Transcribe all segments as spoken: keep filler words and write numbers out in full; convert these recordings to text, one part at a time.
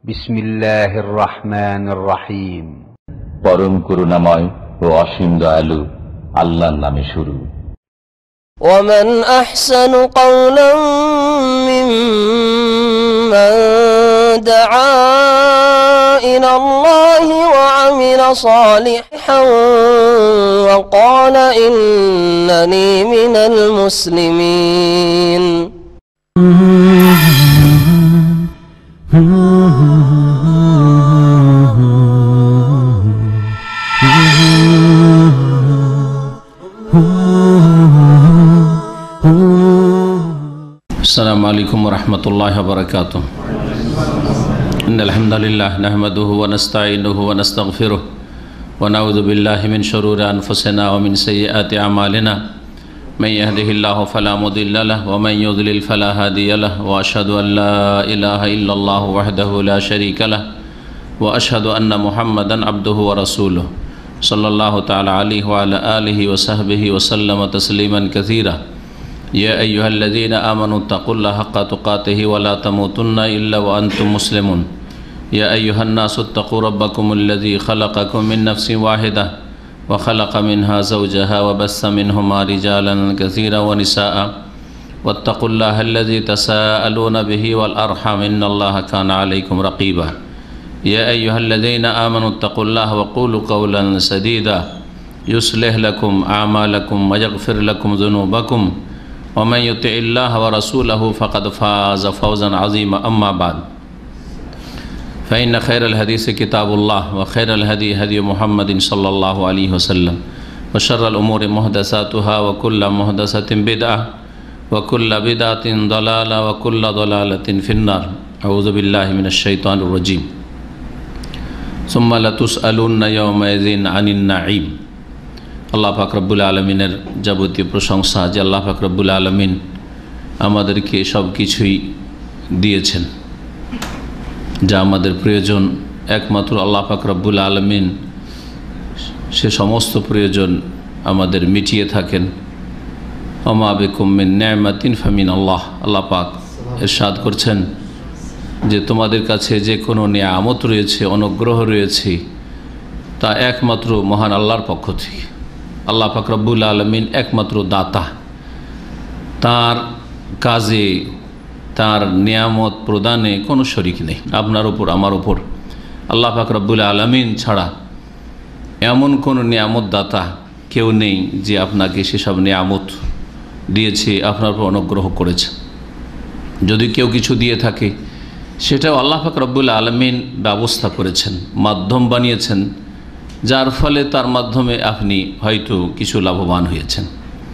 বিসমিল্লাহির রহমানির রহিম। পরম করুণাময় ও অসীম দয়ালু আল্লাহর নামে শুরু। ومن أحسن قولا ممن دعا إلى الله وعمل صالحا وقال إنني من المسلمين. السلام عليكم ورحمة الله وبركاته. إن الحمد لله نحمده ونستعينه ونستغفره ونعوذ بالله من شرور أنفسنا ومن سيئات أعمالنا من يهده الله فلا مضل له ومن يضلل فلا هادي له وأشهد أن لا إله إلا الله وحده لا شريك له وأشهد أن محمدا عبده ورسوله صلى الله تعالى عليه وعلى آله وصحبه وسلم تسليما كثيرا. يا أيها الذين آمنوا اتقوا الله حق تقاته ولا تموتن إلا وأنتم مسلمون. يا أيها الناس اتقوا ربكم الذي خلقكم من نفس واحدة وخلق منها زوجها وبث منهما رجالا كثيرا ونساء واتقوا الله الذي تساءلون به والأرحام إن الله كان عليكم رقيبا. يا أيها الذين آمنوا اتقوا الله وقولوا قولا سديدا يصلح لكم أعمالكم ويغفر لكم ذنوبكم ومن يطع الله ورسوله فقد فاز فوزا عظيما. أما بعد فإن خير الحديث كتاب الله وخير الهدي هدي محمد صلى الله عليه وسلم وشر الأمور محدثاتها وكل محدثة بدعة وكل بدعة ضلالة وكل ضلالة في النار. أعوذ بالله من الشيطان الرجيم. ثم لتسألن يومئذ عن النعيم. আল্লাহ পাক রব্বুল আলমিনের যাবতীয় প্রশংসা যে আল্লাহ পাক রব্বুল আলমিন আমাদেরকে সব কিছুই দিয়েছেন যা আমাদের প্রয়োজন। একমাত্র আল্লাহ পাক রব্বুল আলমিন সে সমস্ত প্রয়োজন আমাদের মিটিয়ে থাকেন। ওমা বিকুম মিন নি'মাতিন ফামিন আল্লাহ। আল্লাহ পাক ইরশাদ করছেন যে তোমাদের কাছে যে কোনো নিয়ামত রয়েছে, অনুগ্রহ রয়েছে, তা একমাত্র মহান আল্লাহর পক্ষ থেকে। আল্লাহ পাক রব্বুল আলমিন একমাত্র দাতা। তার কাজে, তার নিয়ামত প্রদানে কোনো শরিক নেই। আপনার ওপর, আমার ওপর আল্লাহ পাক রব্বুল আলমিন ছাড়া এমন কোনো নিয়ামত দাতা কেউ নেই যে আপনাকে সেসব নিয়ামত দিয়েছে, আপনার উপর অনুগ্রহ করেছে। যদি কেউ কিছু দিয়ে থাকে সেটাও আল্লাহ পাক রব্বুল আলমিন ব্যবস্থা করেছেন, মাধ্যম বানিয়েছেন, যার ফলে তার মাধ্যমে আপনি হয়তো কিছু লাভবান হয়েছেন।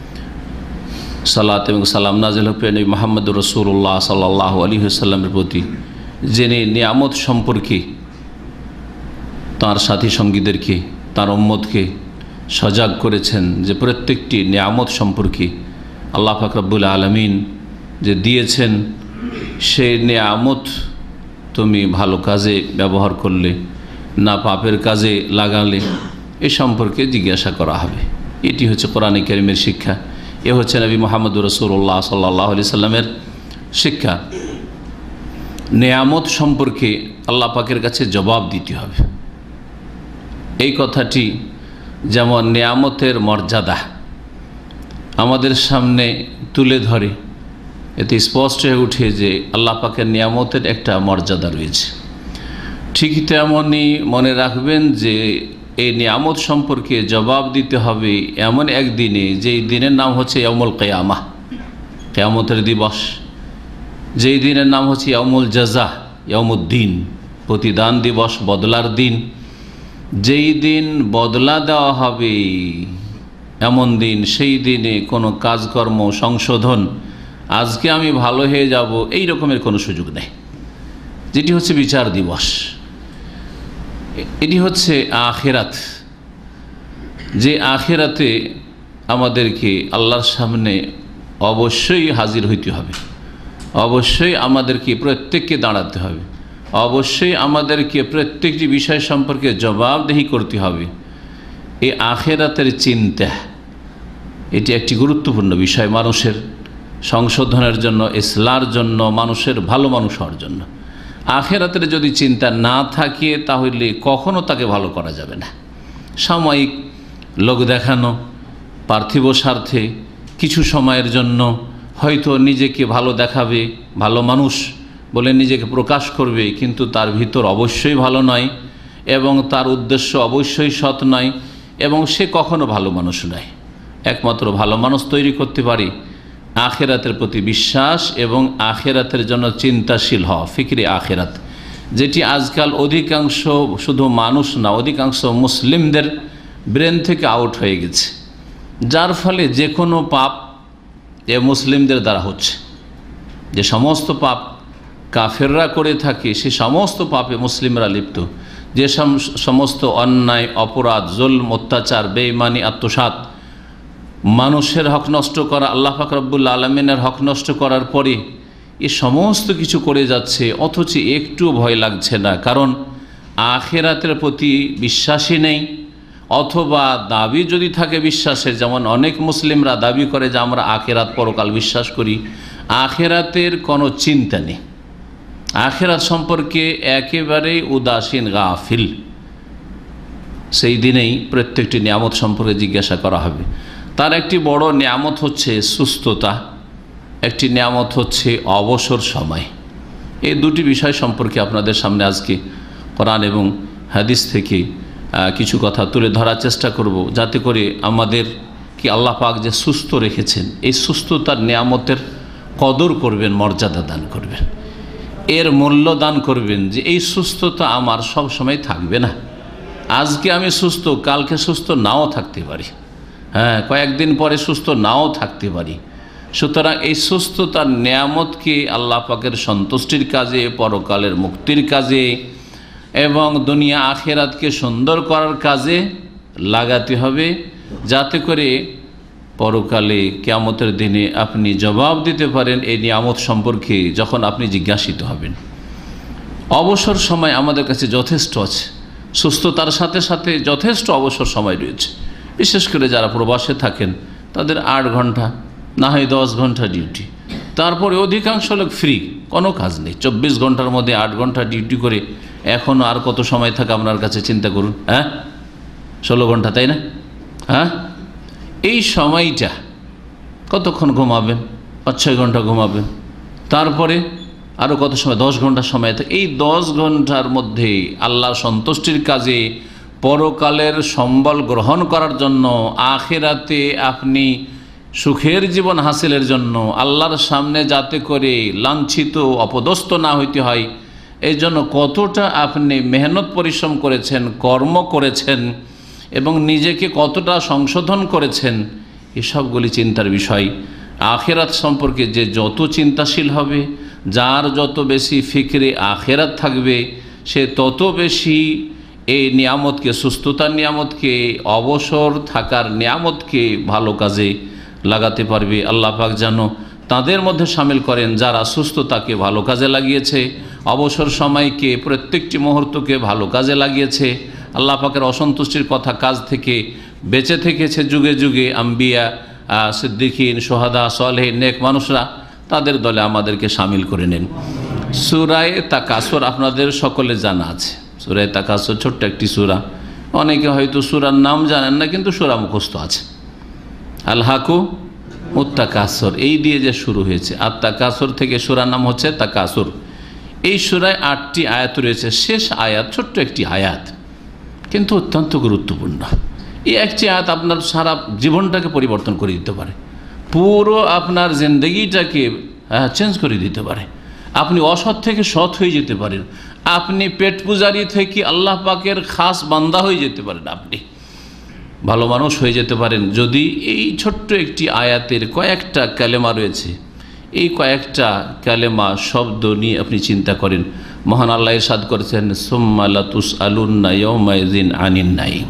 সালাত এবং সালাম নাজিল হোক নবী মুহাম্মদ রাসূলুল্লাহ সাল্লাল্লাহু আলাইহি ওয়াসাল্লামের প্রতি, যিনি নিয়ামত সম্পর্কে তার সাথী সঙ্গীদেরকে, তার উম্মতকে সজাগ করেছেন যে প্রত্যেকটি নিয়ামত সম্পর্কে আল্লাহ পাক রব্বুল আলামিন যে দিয়েছেন সেই নিয়ামত তুমি ভালো কাজে ব্যবহার করলে না পাপের কাজে লাগালে এ সম্পর্কে জিজ্ঞাসা করা হবে। এটি হচ্ছে কোরআনে কারীমের শিক্ষা। এ হচ্ছে নবী মুহাম্মদ রাসূলুল্লাহ সাল্লাল্লাহু আলাইহি সাল্লামের শিক্ষা। নেয়ামত সম্পর্কে আল্লাহ পাকের কাছে জবাব দিতে হবে। এই কথাটি যেমন নেয়ামতের মর্যাদা আমাদের সামনে তুলে ধরে, এতে স্পষ্ট হয়ে উঠে যে আল্লাহ পাকের নিয়ামতের একটা মর্যাদা রয়েছে। ঠিক তেমনই মনে রাখবেন যে এই নিয়ামত সম্পর্কে জবাব দিতে হবে এমন একদিনে, যেই দিনের নাম হচ্ছে ইয়াউমুল কিয়ামাহ, কিয়ামতের দিবস। যেই দিনের নাম হচ্ছে ইয়াউমুল জাযা, ইয়াউমুদ্দিন, প্রতিদান দিবস, বদলার দিন। যেই দিন বদলা দেওয়া হবে এমন দিন, সেই দিনে কোনো কাজকর্ম সংশোধন, আজকে আমি ভালো হয়ে যাব এই রকমের কোনো সুযোগ নেই। যেটি হচ্ছে বিচার দিবস, এটি হচ্ছে আখিরাত। যে আখিরাতে আমাদেরকে আল্লাহর সামনে অবশ্যই হাজির হইতে হবে, অবশ্যই আমাদেরকে প্রত্যেককে দাঁড়াতে হবে, অবশ্যই আমাদেরকে প্রত্যেকটি বিষয় সম্পর্কে জবাবদিহি করতে হবে। এই আখিরাতের চিন্তা এটি একটি গুরুত্বপূর্ণ বিষয় মানুষের সংশোধনের জন্য, ইসলার জন্য, মানুষের ভালো মানুষ হওয়ার জন্য। আখেরাতের যদি চিন্তা না থাকে তাহলে কখনো তাকে ভালো করা যাবে না। সাময়িক লোক দেখানো, পার্থিব স্বার্থে কিছু সময়ের জন্য হয়তো নিজেকে ভালো দেখাবে, ভালো মানুষ বলে নিজেকে প্রকাশ করবে, কিন্তু তার ভিতর অবশ্যই ভালো নয় এবং তার উদ্দেশ্য অবশ্যই সৎ নয় এবং সে কখনো ভালো মানুষ নয়। একমাত্র ভালো মানুষ তৈরি করতে পারি আখেরাতের প্রতি বিশ্বাস এবং আখেরাতের জন্য চিন্তাশীল হওয়া, ফিকরে আখেরাত, যেটি আজকাল অধিকাংশ, শুধু মানুষ না, অধিকাংশ মুসলিমদের ব্রেন থেকে আউট হয়ে গেছে, যার ফলে যে কোনো পাপ এ মুসলিমদের দ্বারা হচ্ছে। যে সমস্ত পাপ কাফেররা করে থাকে সে সমস্ত পাপে মুসলিমরা লিপ্ত। যে সমস্ত অন্যায়, অপরাধ, জুলম, অত্যাচার, বেঈমানি, আত্মসাৎ, মানুষের হক নষ্ট করা, আল্লাহ পাক রব্বুল আলামিনের হক নষ্ট করার পরে এ সমস্ত কিছু করে যাচ্ছে, অথচ একটু ভয় লাগছে না, কারণ আখেরাতের প্রতি বিশ্বাসী নেই, অথবা দাবি যদি থাকে বিশ্বাসের, যেমন অনেক মুসলিমরা দাবি করে যে আমরা আখেরাত পরকাল বিশ্বাস করি, আখেরাতের কোনো চিন্তা নেই, আখেরাত সম্পর্কে একেবারেই উদাসীন, গাফিল। সেই দিনেই প্রত্যেকটি নিয়ামত সম্পর্কে জিজ্ঞাসা করা হবে। তার একটি বড় নিয়ামত হচ্ছে সুস্থতা, একটি নিয়ামত হচ্ছে অবসর সময়। এই দুটি বিষয় সম্পর্কে আপনাদের সামনে আজকে কোরআন এবং হাদিস থেকে কিছু কথা তুলে ধরার চেষ্টা করব, যাতে করে আমাদের কি আল্লাহ পাক যে সুস্থ রেখেছেন, এই সুস্থতার নিয়ামতের কদর করবেন, মর্যাদা দান করবেন, এর মূল্য দান করবেন, যে এই সুস্থতা আমার সব সময় থাকবে না। আজকে আমি সুস্থ, কালকে সুস্থ নাও থাকতে পারি, হ্যাঁ, কয়েকদিন পরে সুস্থ নাও থাকতে পারি। সুতরাং এই সুস্থতার নিয়ামতকে আল্লাহ পাকের সন্তুষ্টির কাজে, পরকালের মুক্তির কাজে এবং দুনিয়া আখেরাতকে সুন্দর করার কাজে লাগাতে হবে, যাতে করে পরকালে কিয়ামতের দিনে আপনি জবাব দিতে পারেন এই নিয়ামত সম্পর্কে যখন আপনি জিজ্ঞাসিত হবেন। অবসর সময় আমাদের কাছে যথেষ্ট আছে, সুস্থতার সাথে সাথে যথেষ্ট অবসর সময় রয়েছে। বিশেষ করে যারা প্রবাসে থাকেন তাদের আট ঘন্টা না হয় দশ ঘন্টা ডিউটি, তারপরে অধিকাংশ লোক ফ্রি, কোনো কাজ নেই। চব্বিশ ঘন্টার মধ্যে আট ঘন্টা ডিউটি করে এখনও আর কত সময় থাকে আপনার কাছে চিন্তা করুন, হ্যাঁ, ষোলো ঘন্টা, তাই না? হ্যাঁ, এই সময়টা কতক্ষণ ঘুমাবেন? পাঁচ ছয় ঘন্টা ঘুমাবেন, তারপরে আরও কত সময়? দশ ঘন্টা সময় থাকে। এই দশ ঘন্টার মধ্যে আল্লাহর সন্তুষ্টির কাজে, পরকালের সম্বল গ্রহণ করার জন্য, আখেরাতে আপনি সুখের জীবন হাসিলের জন্য, আল্লাহর সামনে যাতে করে লাঞ্ছিত, অপদস্থ না হইতে হয়, এই জন্য কতটা আপনি মেহনত পরিশ্রম করেছেন, কর্ম করেছেন এবং নিজেকে কতটা সংশোধন করেছেন, এসবগুলি চিন্তার বিষয়। আখেরাত সম্পর্কে যে যত চিন্তাশীল হবে, যার যত বেশি ফিকরে আখেরাত থাকবে, সে তত বেশি এই নিয়ামতকে, সুস্থতার নিয়ামতকে, অবসর থাকার নিয়ামতকে ভালো কাজে লাগাতে পারবে। আল্লাহ পাক যেন তাদের মধ্যে শামিল করেন যারা সুস্থতাকে ভালো কাজে লাগিয়েছে, অবসর সময়কে, প্রত্যেকটি মুহূর্তকে ভালো কাজে লাগিয়েছে, আল্লাহ পাকের অসন্তুষ্টির কথা কাজ থেকে বেঁচে থেকেছে যুগে যুগে আম্বিয়া, সিদ্দিকিন, সোহাদা, সালেহীন, নেক মানুষরা, তাদের দলে আমাদেরকে শামিল করে নেন। সূরায়ে তাকাসুর আপনাদের সকলে জানা আছে। সূরায়ে তাকাসুর ছোট্ট একটি সূরা, অনেকে হয়তো সূরার নাম জানেন না, কিন্তু সূরা মুখস্থ আছে। আল-হাকু মুত-তাকাসুর, এই দিয়ে যে শুরু হয়েছে, আর তাকাসুর থেকে সূরার নাম হচ্ছে তাকাসুর। এই সূরায় আটটি আয়াত রয়েছে, শেষ আয়াত ছোট্ট একটি আয়াত, কিন্তু অত্যন্ত গুরুত্বপূর্ণ। এই একটি আয়াত আপনার সারা জীবনটাকে পরিবর্তন করে দিতে পারে, পুরো আপনার জিন্দগিটাকে চেঞ্জ করে দিতে পারে। আপনি অসৎ থেকে সৎ হয়ে যেতে পারেন, আপনি পেট পূজারি থেকে আল্লাহ পাকের খাস বান্দা হয়ে যেতে পারেন, আপনি ভালো মানুষ হয়ে যেতে পারেন যদি এই ছোট্ট একটি আয়াতের কয়েকটা কালেমা রয়েছে, এই কয়েকটা কালেমা শব্দ নিয়ে আপনি চিন্তা করেন। মহান আল্লাহ ইরশাদ করেছেন, সুম্মা লাতুসআলুন্না ইয়াওমাইযিন আনিন নাঈম,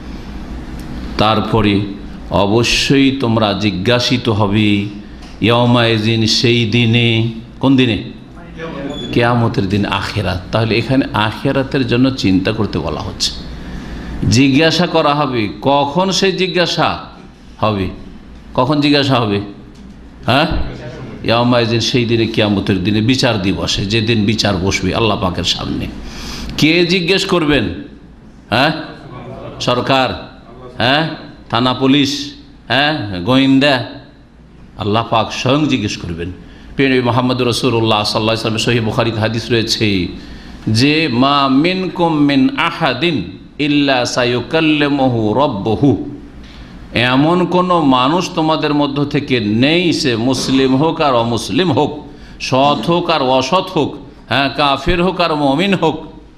তারপরে অবশ্যই তোমরা জিজ্ঞাসিত হবে ইয়াওমাইযিন, সেই দিনে। কোন দিনে? কিয়ামতের দিন, আখিরাত। তাহলে এখানে আখিরাতের জন্য চিন্তা করতে বলা হচ্ছে, জিজ্ঞাসা করা হবে। কখন সেই জিজ্ঞাসা হবে? কখন জিজ্ঞাসা হবে? হ্যাঁ, ইয়াউমাইযিন, সেই দিনে কিয়ামতের দিনে বিচার দিবসে, যেদিন বিচার বসবে আল্লাহ পাকের সামনে। কে জিজ্ঞেস করবেন? হ্যাঁ, সরকার? হ্যাঁ, থানা পুলিশ? হ্যাঁ, গোয়েন্দা? আল্লাহ পাক স্বয়ং জিজ্ঞেস করবেন। প্রিয় নবী মুহাম্মদ রাসূলুল্লাহ সাল্লাল্লাহু আলাইহি ওয়াসাল্লামের সহিহ বুখারীতে হাদিস রয়েছে যে মা মিনকুম মিন আহাদিন ইল্লা সায়ুকাল্লিমুহু রাব্বুহু, এমন কোনো মানুষ তোমাদের মধ্য থেকে নেই, সে মুসলিম হোক আর অমুসলিম হোক, সৎ হোক আর অসৎ হোক, হ্যাঁ, কাফির হোক আর মুমিন হোক,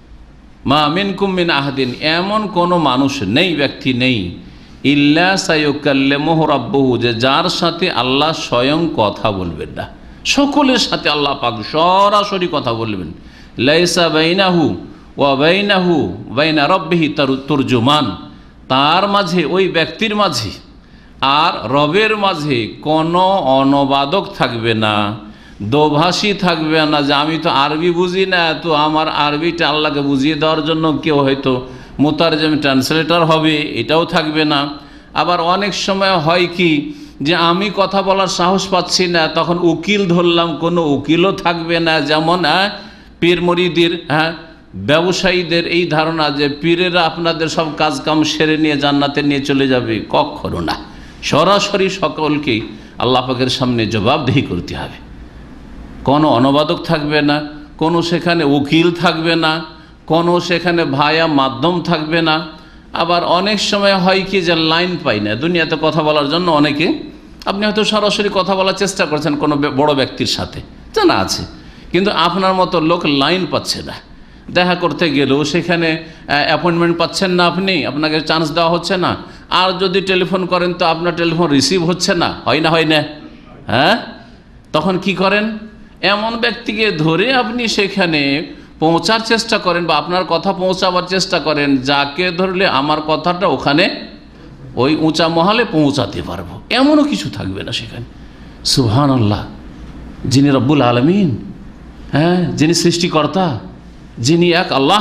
মা মিনকুম মিন আহাদিন, এমন কোনো মানুষ নেই, ব্যক্তি নেই, ইল্লা সায়ুকাল্লিমুহু রাব্বুহু, যে যার সাথে আল্লাহ স্বয়ং কথা বলবেন না। সকলের সাথে আল্লাহ পাক সরাসরি কথা বলবেন। লাইসা বাইনাহু ওয়া বাইনাহু বাইনা রাব্বিহি তুরজুমান, তার মাঝে, ওই ব্যক্তির মাঝে আর রবের মাঝে কোনো অনুবাদক থাকবে না, দোভাষী থাকবে না, যে আমি তো আরবি বুঝি না, তো আমার আরবিটা আল্লাহকে বুঝিয়ে দেওয়ার জন্য কেউ হয়তো মুতারজম ট্রান্সলেটর হবে, এটাও থাকবে না। আবার অনেক সময় হয় কি যে আমি কথা বলার সাহস পাচ্ছি না, তখন উকিল ধরলাম, কোনো উকিলও থাকবে না। যেমন হ্যাঁ, পীর মুরিদের, হ্যাঁ, ব্যবসায়ীদের এই ধারণা যে পীরেরা আপনাদের সব কাজকাম সেরে নিয়ে জান্নাতে নিয়ে চলে যাবে, কখনো না। সরাসরি সকলকেই আল্লাহ পাকের সামনে জবাবদিহি করতে হবে। কোনো অনুবাদক থাকবে না, কোনো সেখানে উকিল থাকবে না, কোনো সেখানে ভায়া মাধ্যম থাকবে না। আবার অনেক সময় হয় কি যে লাইন পাই না দুনিয়াতে কথা বলার জন্য। অনেকে, আপনি হয়তো সরাসরি কথা বলার চেষ্টা করছেন কোনো বড় ব্যক্তির সাথে, জানা আছে, কিন্তু আপনার মতো লোক লাইন পাচ্ছে না। দেখা করতে গেলেও সেখানে অ্যাপয়েন্টমেন্ট পাচ্ছেন না, আপনি, আপনাকে চান্স দেওয়া হচ্ছে না। আর যদি টেলিফোন করেন তো আপনার টেলিফোন রিসিভ হচ্ছে না, হয় না হয় না হ্যাঁ, তখন কি করেন? এমন ব্যক্তিকে ধরে আপনি সেখানে পৌঁছার চেষ্টা করেন বা আপনার কথা পৌঁছাবার চেষ্টা করেন, যাকে ধরলে আমার কথাটা ওখানে ওই উঁচা মহলে পৌঁছাতে পারবো, এমনও কিছু থাকবে না সেখানে। সুবহানাল্লাহ, যিনি রব্বুল আলামিন, হ্যাঁ, যিনি সৃষ্টিকর্তা, যিনি এক আল্লাহ,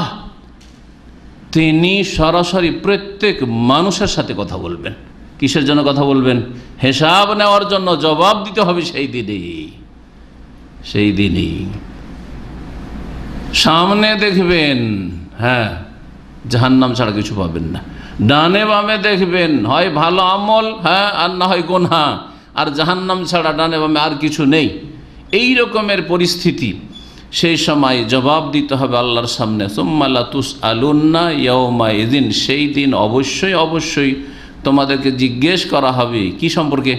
তিনি সরাসরি প্রত্যেক মানুষের সাথে কথা বলবেন। কিসের জন্য কথা বলবেন? হিসাব নেওয়ার জন্য, জবাব দিতে হবে সেই দিনই। সেই দিনই সামনে দেখবেন, হ্যাঁ, জাহান্নাম ছাড়া কিছু পাবেন না। ডানে বামে দেখবেন হয় ভালো আমল, হ্যাঁ, আর না হয় গুনাহ, আর জাহান্নাম ছাড়া ডানে বামে আর কিছু নেই। এই রকমের পরিস্থিতি, সেই সময় জবাব দিতে হবে আল্লাহর সামনে। সুম্মা লা তুসআলুন্না ইয়াওমাইযিন, সেই দিন অবশ্যই অবশ্যই তোমাদেরকে জিজ্ঞেস করা হবে কি সম্পর্কে?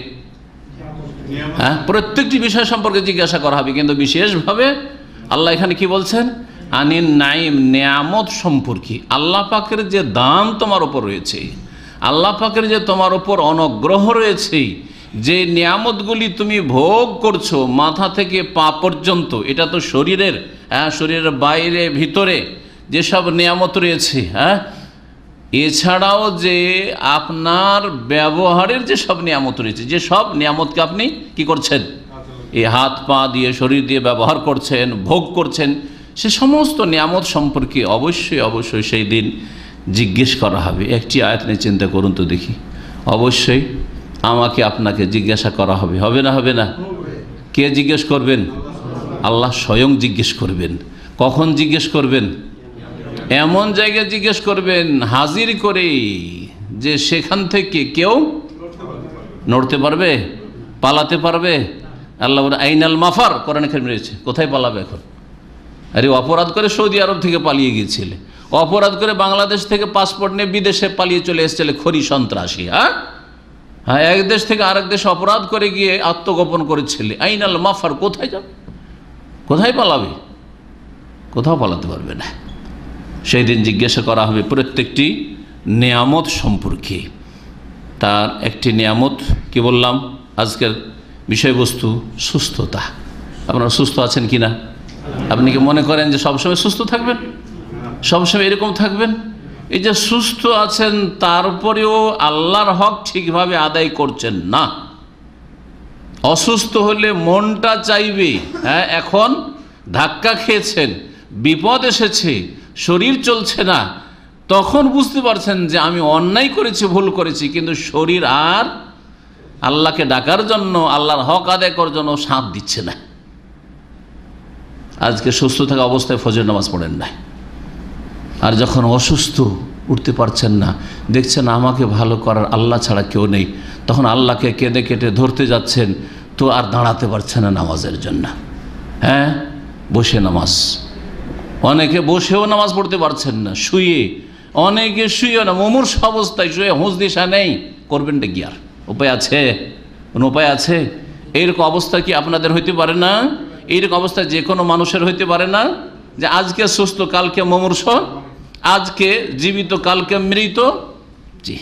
হ্যাঁ, প্রত্যেকটি বিষয় সম্পর্কে জিজ্ঞাসা করা হবে, কিন্তু বিশেষভাবে আল্লাহ এখানে কি বলছেন? আনিন নাইম, নিয়ামত সম্পর্কে। আল্লাহ পাকের যে দান তোমার ওপর রয়েছে, আল্লাহ পাকের যে তোমার ওপর অনুগ্রহ রয়েছে, যে নিয়ামতগুলি তুমি ভোগ করছো মাথা থেকে পা পর্যন্ত, এটা তো শরীরের, হ্যাঁ, শরীরের বাইরে ভিতরে যেসব নিয়ামত রয়েছে, হ্যাঁ, এছাড়াও যে আপনার ব্যবহারের যে সব নিয়ামত রয়েছে, যে সব নিয়ামতকে আপনি কি করছেন, এই হাত পা দিয়ে, শরীর দিয়ে ব্যবহার করছেন, ভোগ করছেন, সে সমস্ত নিয়ামত সম্পর্কে অবশ্যই অবশ্যই সেই দিন জিজ্ঞেস করা হবে। একটি আয়াত নিয়ে চিন্তা করুন তো দেখি, অবশ্যই আমাকে আপনাকে জিজ্ঞাসা করা হবে, হবে না? হবে না? কে জিজ্ঞেস করবেন? আল্লাহ স্বয়ং জিজ্ঞেস করবেন। কখন জিজ্ঞেস করবেন? এমন জায়গায় জিজ্ঞেস করবেন হাজির করে, যে সেখান থেকে কেউ নড়তে পারবে, পালাতে পারবে। আল্লাহ বলে আইনাল মাফার, কোরআনে কারিমে রয়েছে। কোথায় পালাবে এখন? আরে অপরাধ করে সৌদি আরব থেকে পালিয়ে গিয়েছিলে, অপরাধ করে বাংলাদেশ থেকে পাসপোর্ট নিয়ে বিদেশে পালিয়ে চলে এসেছিলে, খড়ি সন্ত্রাসী। হ্যাঁ হ্যাঁ, এক দেশ থেকে আরেক দেশে অপরাধ করে গিয়ে আত্মগোপন করেছিলে। আইনাল মাফার, কোথায় যাবে? কোথায় পালাবে? কোথাও পালাতে পারবে না। সেই দিন জিজ্ঞাসা করা হবে প্রত্যেকটি নিয়ামত সম্পর্কে। তার একটি নিয়ামত কি বললাম? আজকের বিষয়বস্তু সুস্থতা। আপনারা সুস্থ আছেন কি না? আপনি কি মনে করেন যে সবসময় সুস্থ থাকবেন, সবসময় এরকম থাকবেন? এই যে সুস্থ আছেন, তারপরেও আল্লাহর হক ঠিকভাবে আদায় করছেন না। অসুস্থ হলে মনটা চাইবে, হ্যাঁ, এখন ধাক্কা খেয়েছেন, বিপদ এসেছে, শরীর চলছে না, তখন বুঝতে পারছেন যে আমি অন্যায় করেছি, ভুল করেছি, কিন্তু শরীর আর আল্লাহকে ডাকার জন্য, আল্লাহর হক আদায় করার জন্য সাথ দিচ্ছে না। আজকে সুস্থ থাকা অবস্থায় ফজর নামাজ পড়েন না, আর যখন অসুস্থ উঠতে পারছেন না, দেখছেন আমাকে ভালো করার আল্লাহ ছাড়া কেউ নেই, তখন আল্লাহকে কেঁদে কেটে ধরতে যাচ্ছেন, তো আর দাঁড়াতে পারছেন না নামাজের জন্য। হ্যাঁ, বসে নামাজ, অনেকে বসেও নামাজ পড়তে পারছেন না, শুয়ে, অনেকে শুয়ে না, মুমূর্ষ অবস্থায় শুয়ে, হুঁশ দিশা নেই, করবেনটা কি? আর উপায় আছে? কোনো উপায় আছে? এইরকম অবস্থা কি আপনাদের হইতে পারে না? এইরকম অবস্থা যে কোনো মানুষের হইতে পারে না, যে আজকে সুস্থ কালকে মুমূর্ষ, আজকে জীবিত কালকে মৃত? জি,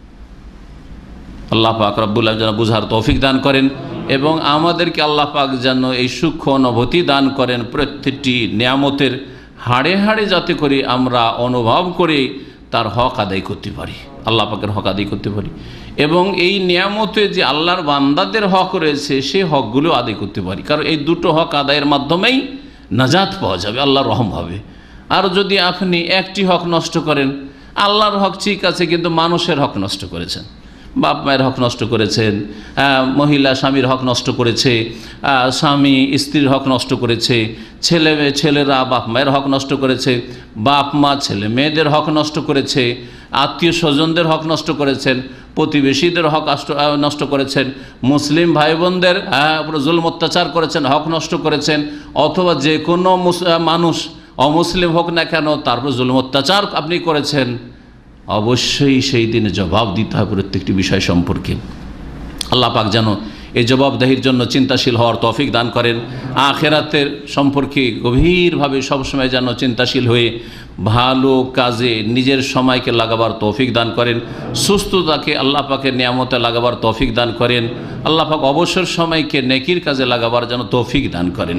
আল্লাহ পাক রব্বুল আলামিন যেন বুঝার তৌফিক দান করেন এবং আমাদেরকে আল্লাহ পাক যেন এই সূক্ষ্ম অনুভূতি দান করেন, প্রত্যেকটি নিয়ামতের হাড়ে হাড়ে যাতে করে আমরা অনুভব করে তার হক আদায় করতে পারি, আল্লাহ পাকের হক আদায় করতে পারি, এবং এই নিয়ামতে যে আল্লাহর বান্দাদের হক রয়েছে সেই হকগুলো আদায় করতে পারি। কারণ এই দুটো হক আদায়ের মাধ্যমেই নাজাত পাওয়া যাবে, আল্লাহর রহম হবে। আর যদি আপনি একটি হক নষ্ট করেন, আল্লাহর হক ঠিক আছে কিন্তু মানুষের হক নষ্ট করেছেন, বাপ মায়ের হক নষ্ট করেছেন, মহিলা স্বামীর হক নষ্ট করেছে, স্বামী স্ত্রীর হক নষ্ট করেছে, ছেলে ছেলেরা বাপ মায়ের হক নষ্ট করেছে, বাপ মা ছেলে মেয়েদের হক নষ্ট করেছে, আত্মীয় স্বজনদের হক নষ্ট করেছেন, প্রতিবেশীদের হক নষ্ট করেছেন, মুসলিম ভাই বোনদের জুলম অত্যাচার করেছেন, হক নষ্ট করেছেন, অথবা যে কোনো মানুষ অমুসলিম হোক না কেন তারপর জুলম অত্যাচার আপনি করেছেন, অবশ্যই সেই দিনে জবাব দিতে হবে প্রত্যেকটি বিষয় সম্পর্কে। আল্লাহ পাক যেন এই জবাবদাহির জন্য চিন্তাশীল হওয়ার তৌফিক দান করেন, আখিরাতের সম্পর্কে গভীরভাবে সবসময় যেন চিন্তাশীল হয়ে ভালো কাজে নিজের সময়কে লাগাবার তৌফিক দান করেন, সুস্থতাকে আল্লাহ পাকের নিয়ামতে লাগাবার তৌফিক দান করেন, আল্লাহ পাক অবসর সময়কে নেকির কাজে লাগাবার যেন তৌফিক দান করেন।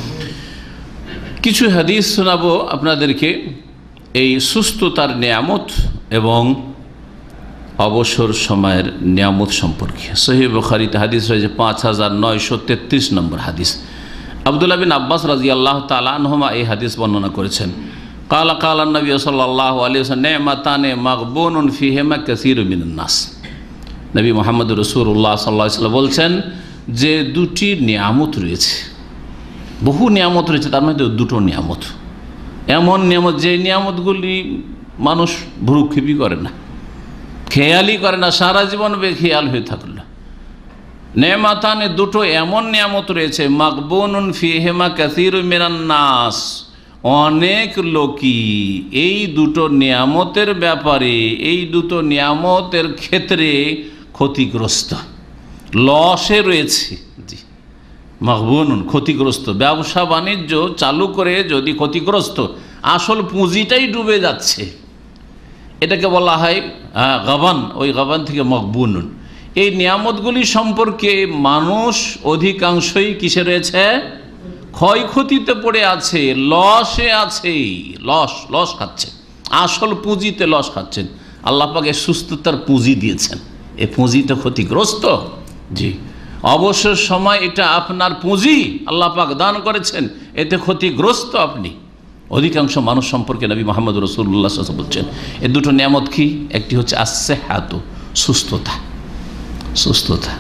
কিছু হাদিস শোনাবো আপনাদেরকে এই সুস্থতার নিয়ামত এবং অবসর সময়ের নিয়ামত সম্পর্কে। সহিহ বুখারীতে হাদিস রয়েছে পাঁচ হাজার নয়শো তেত্রিশ নম্বর হাদিস। আব্দুল্লাহ বিন আব্বাস রাদিয়াল্লাহু তাআলা আনহুমা এই হাদিস বর্ণনা করেছেন। কালা কালা নবী সাল্লাল্লাহু আলাইহি ওয়াসাল্লাম নি'মাতানে মাগবুনুন ফিহিমা কাসীরুম মিনান নাস। নবী মুহাম্মদ রাসূলুল্লাহ সাল্লাল্লাহু আলাইহি ওয়াসাল্লাম বলছেন যে দুটি নিয়ামত রয়েছে, বহু নিয়ামত রয়েছে, তার মধ্যে দুটো নিয়ামত এমন নিয়ামত যে নিয়ামতগুলি মানুষ ভ্রুক্ষেপই করে না, খেয়ালই করে না, সারা জীবন বেখেয়াল হয়ে থাকলো। নেমাতানে দুটো এমন নিয়ামত রয়েছে, মাগবুনুন ফিহিমা কাসীরুম মিনান নাস, অনেক লোকই এই দুটো নিয়ামতের ব্যাপারে, এই দুটো নিয়ামতের ক্ষেত্রে ক্ষতিগ্রস্ত, লসে রয়েছে। জি, মাগবুনুন ক্ষতিগ্রস্ত, ব্যবসা বাণিজ্য চালু করে যদি ক্ষতিগ্রস্ত, আসল পুঁজিটাই ডুবে যাচ্ছে, এটাকে বলা হয় গাবান, ওই গাবান থেকে মাগবুনুন। এই নিয়ামতগুলি সম্পর্কে মানুষ অধিকাংশই কিসে রয়েছে? ক্ষয়ক্ষতিতে পড়ে আছে, লসে আছে, লস লস খাচ্ছে, আসল পুঁজিতে লস খাচ্ছেন। আল্লাহ পাক এই সুস্থতার পুঁজি দিয়েছেন, এই পুঁজিতে ক্ষতিগ্রস্ত। জি, অবসর সময় এটা আপনার পুঁজি আল্লাহ পাক দান করেছেন, এতে ক্ষতিগ্রস্ত আপনি। অধিকাংশ মানুষ সম্পর্কে নবী মুহাম্মদ রাসূলুল্লাহ সাল্লাল্লাহু আলাইহি ওয়াসাল্লাম বলছেন এই দুটো নিয়ামত কি? একটি হচ্ছে আস-সিহহাতু, সুস্থতা, সুস্থতা।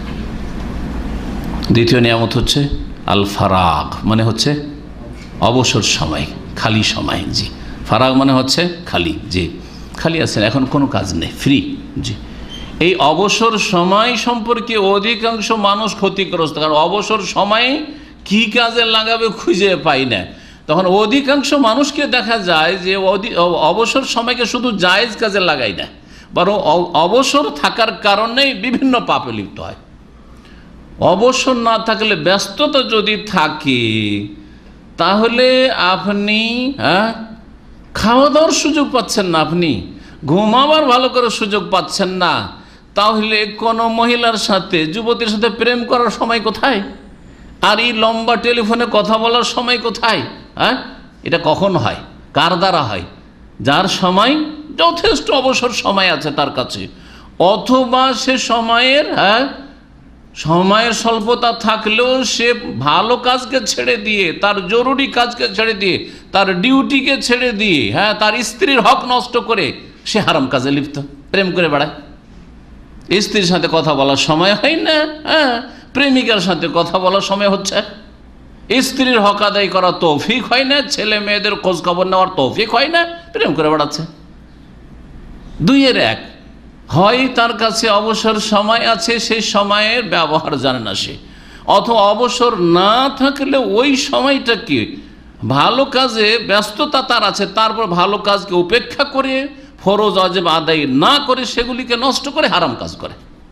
দ্বিতীয় নিয়ামত হচ্ছে আল ফারাগ, মানে হচ্ছে অবসর সময়, খালি সময়। জি, ফারাগ মানে হচ্ছে খালি, যে খালি আছেন, এখন কোনো কাজ নেই, ফ্রি। জি, এই অবসর সময় সম্পর্কে অধিকাংশ মানুষ ক্ষতিগ্রস্ত, কারণ অবসর সময়ে কি কাজে লাগাবে খুঁজে পাই না। তখন অধিকাংশ মানুষকে দেখা যায় যে অবসর সময়কে শুধু জায়েজ কাজে লাগাই না, বরং অবসর থাকার কারণেই বিভিন্ন পাপে লিপ্ত হয়। অবসর না থাকলে, ব্যস্ততা যদি থাকে, তাহলে আপনি হ্যাঁ খাওয়া দাওয়ার সুযোগ পাচ্ছেন না, আপনি ঘুমাবার ভালো করে সুযোগ পাচ্ছেন না, তাহলে কোনো মহিলার সাথে, যুবতীর সাথে প্রেম করার সময় কোথায়? আর এই লম্বা টেলিফোনে কথা বলার সময় কোথায়? হ্যাঁ, এটা কখন হয়? কার দ্বারা হয়? যার সময় যথেষ্ট অবসর সময় আছে তার কাছে, অথবা সে সময়ের হ্যাঁ সময়ের স্বল্পতা থাকলেও সে ভালো কাজকে ছেড়ে দিয়ে, তার জরুরি কাজকে ছেড়ে দিয়ে, তার ডিউটিকে ছেড়ে দিয়ে, হ্যাঁ তার স্ত্রীর হক নষ্ট করে সে হারাম কাজে লিপ্ত, প্রেম করে বেড়ায়। স্ত্রীর সাথে কথা বলার সময় হয় না, হ্যাঁ, প্রেমিকার সাথে কথা বলার সময় হচ্ছে, স্ত্রীর হক আদায় করার তৌফিক হয় না, ছেলে মেয়েদের খোঁজ খবর নেওয়ার তৌফিক হয় না, প্রেম করে বেড়াচ্ছে। দুইয়ের এক, হয় তার কাছে অবসর সময় আছে, সেই সময়ের ব্যবহার জানে না সে, অথবা অবসর না থাকলে ওই সময়টা কি ভালো কাজে ব্যস্ততা তার আছে, তারপর ভালো কাজকে উপেক্ষা করে ফরজ ওয়াজিব আদায় না করে সেগুলিকে নষ্ট করে হারাম কাজ করে।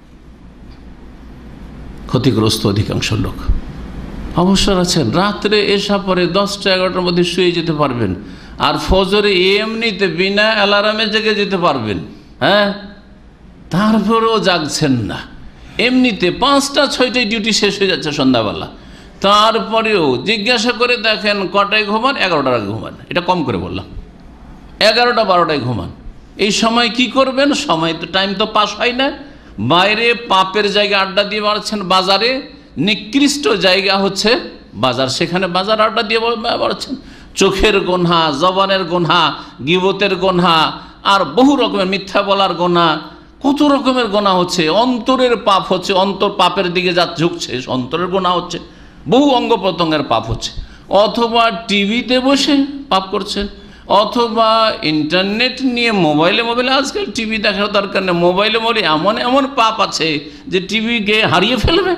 ক্ষতিগ্রস্ত অধিকাংশ লোক। অবসর আছেন, রাত্রে এসা পরে দশটা এগারোটার মধ্যে শুয়ে যেতে পারবেন, আর ফজরে এমনিতে বিনা অ্যালার্মে জেগে যেতে পারবেন, হ্যাঁ, তারপরেও জাগছেন না। এমনিতে পাঁচটা ছয়টায় ডিউটি শেষ হয়ে যাচ্ছে সন্ধ্যাবেলা, তারপরেও জিজ্ঞাসা করে দেখেন কটায় ঘুমান, এগারোটার আগে ঘুমান। এটা কম করে বললাম, এগারোটা বারোটায় ঘুমান। এই সময় কি করবেন? সময় তো টাইম তো পাস হয় না। বাইরে পাপের জায়গায় আড্ডা দিয়ে বাড়াচ্ছেন, বাজারে নিকৃষ্ট জায়গা হচ্ছে বাজার, সেখানে বাজার আড্ডা দিয়ে বাড়াচ্ছেন। চোখের গোনহা, জবানের গোনহা, গিবতের গোনহা, আর বহু রকমের মিথ্যা বলার গোনা, কত রকমের গোনা হচ্ছে। অন্তরের পাপ হচ্ছে, অন্তর পাপের দিকে যা ঝুঁকছে, অন্তরের গোনা হচ্ছে, বহু অঙ্গ প্রত্যঙ্গের পাপ হচ্ছে। অথবা টিভিতে বসে পাপ করছেন, অথবা ইন্টারনেট নিয়ে মোবাইলে মোবাইলে আজকাল টিভি দেখার দরকার নেই, মোবাইলে মোবাইলে এমন এমন পাপ আছে যে টিভিকে হারিয়ে ফেলবে।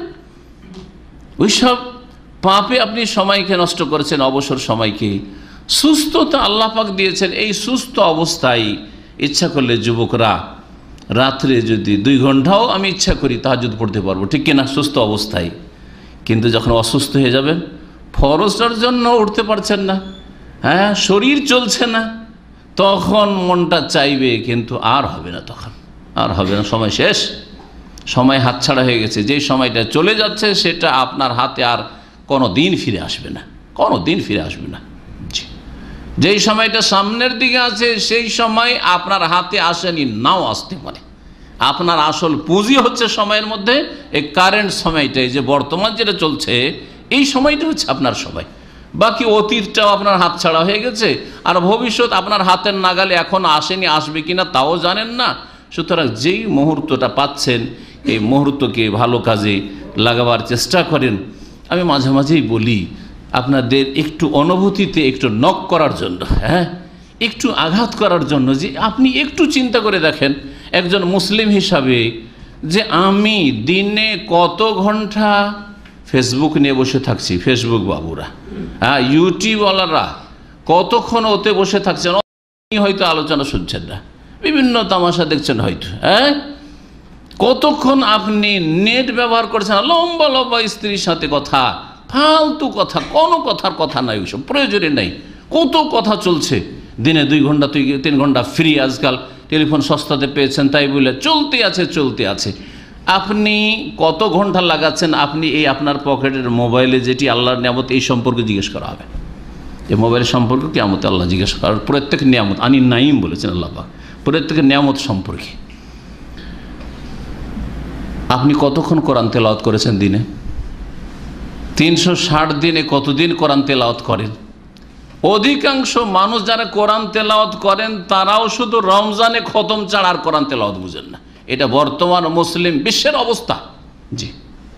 ওইসব পাপে আপনি সময়কে নষ্ট করেছেন, অবসর সময়কে। সুস্থতা আল্লাহ পাক দিয়েছেন, এই সুস্থ অবস্থায় ইচ্ছা করলে যুবকরা রাত্রে যদি দুই ঘন্টাও আমি ইচ্ছা করি তাহাজ্জুদ পড়তে পারবো, ঠিক কিনা, সুস্থ অবস্থায়। কিন্তু যখন অসুস্থ হয়ে যাবেন, ফরজটার জন্য উঠতে পারছেন না, হ্যাঁ, শরীর চলছে না, তখন মনটা চাইবে কিন্তু আর হবে না, তখন আর হবে না, সময় শেষ, সময় হাতছাড়া হয়ে গেছে। যেই সময়টা চলে যাচ্ছে সেটা আপনার হাতে আর কোনো দিন ফিরে আসবে না, কোনো দিন ফিরে আসবে না। জি, যেই সময়টা সামনের দিকে আছে সেই সময় আপনার হাতে আসেনি, নাও আসতে পারে। আপনার আসল পুঁজি হচ্ছে সময়ের মধ্যে এই কারেন্ট সময়টাই, যে বর্তমান যেটা চলছে এই সময়টা হচ্ছে আপনার সময়। বাকি অতীতটাও আপনার হাত ছাড়া হয়ে গেছে, আর ভবিষ্যৎ আপনার হাতের নাগালে এখন আসেনি, আসবে কিনা তাও জানেন না। সুতরাং যেই মুহূর্তটা পাচ্ছেন এই মুহূর্তকে ভালো কাজে লাগাবার চেষ্টা করেন। আমি মাঝে মাঝেই বলি আপনাদের একটু অনুভূতিতে একটু নক করার জন্য, হ্যাঁ, একটু আঘাত করার জন্য, যে আপনি একটু চিন্তা করে দেখেন একজন মুসলিম হিসাবে যে আমি দিনে কত ঘন্টা ফেসবুক নিয়ে বসে থাকছি। ফেসবুক বাবুরা, হ্যাঁ, ইউটিউবওয়ালারা কতক্ষণ ওতে বসে থাকছেন, হয়তো আলোচনা শুনছেন না, বিভিন্ন তামাশা দেখছেন হয়তো, হ্যাঁ, কতক্ষণ আপনি নেট ব্যবহার করছেন, লম্বা লম্বা স্ত্রীর সাথে কথা, ফালতু কথা, কোনো কথার কথা নাই, ওইসব প্রয়োজনে নাই, কত কথা চলছে। দিনে দুই ঘন্টা দুই তিন ঘন্টা ফ্রি, আজকাল টেলিফোন সস্তাতে পেয়েছেন তাই বলে চলতে আছে চলতে আছে। আপনি কত ঘন্টা লাগাচ্ছেন? আপনি এই আপনার পকেটের মোবাইলে যেটি আল্লাহর নিয়ামত, এই সম্পর্কে জিজ্ঞেস করা হবে। এই মোবাইলের সম্পর্কে কিয়ামতে আল্লাহ জিজ্ঞেস করার, প্রত্যেক নিয়ামত, আনি নাইম বলেছেন আল্লাহ পাক, প্রত্যেকের নিয়ামত সম্পর্কে। আপনি কতক্ষণ কোরআন তেলাওয়াত করেছেন দিনে? তিনশো ষাট দিনে কতদিন কোরআন তেলাওয়াত করেন? অধিকাংশ মানুষ যারা কোরআন তেলাওয়াত করেন তারাও শুধু রমজানে খতম ছাড়া আর কোরআন তেলাওয়াত বুঝেন না। এটা বর্তমান মুসলিম বিশ্বের অবস্থা। জি,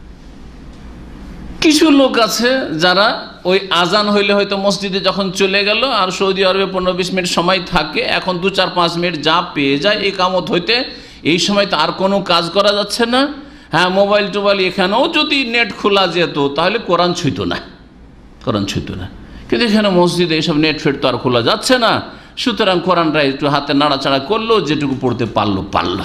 কিছু লোক আছে যারা ওই আজান হইলে হয়তো মসজিদে যখন চলে গেল, আর সৌদি আরবে পনেরো বিশ মিনিট সময় থাকে, এখন দু চার পাঁচ মিনিট যা পেয়ে যায় এই কামত হইতে, এই সময় তো আর কোনো কাজ করা যাচ্ছে না। হ্যাঁ, মোবাইল টোবাইল এখানেও যদি নেট খোলা যেত তাহলে কোরআন ছুঁইত না, কোরআন ছুঁইত না। কিন্তু এখানে মসজিদে এইসব নেট ফেট তো আর খোলা যাচ্ছে না, সুতরাং কোরআনটা একটু হাতে নাড়াচাড়া করলো, যেটুকু পড়তে পারলো পারলো।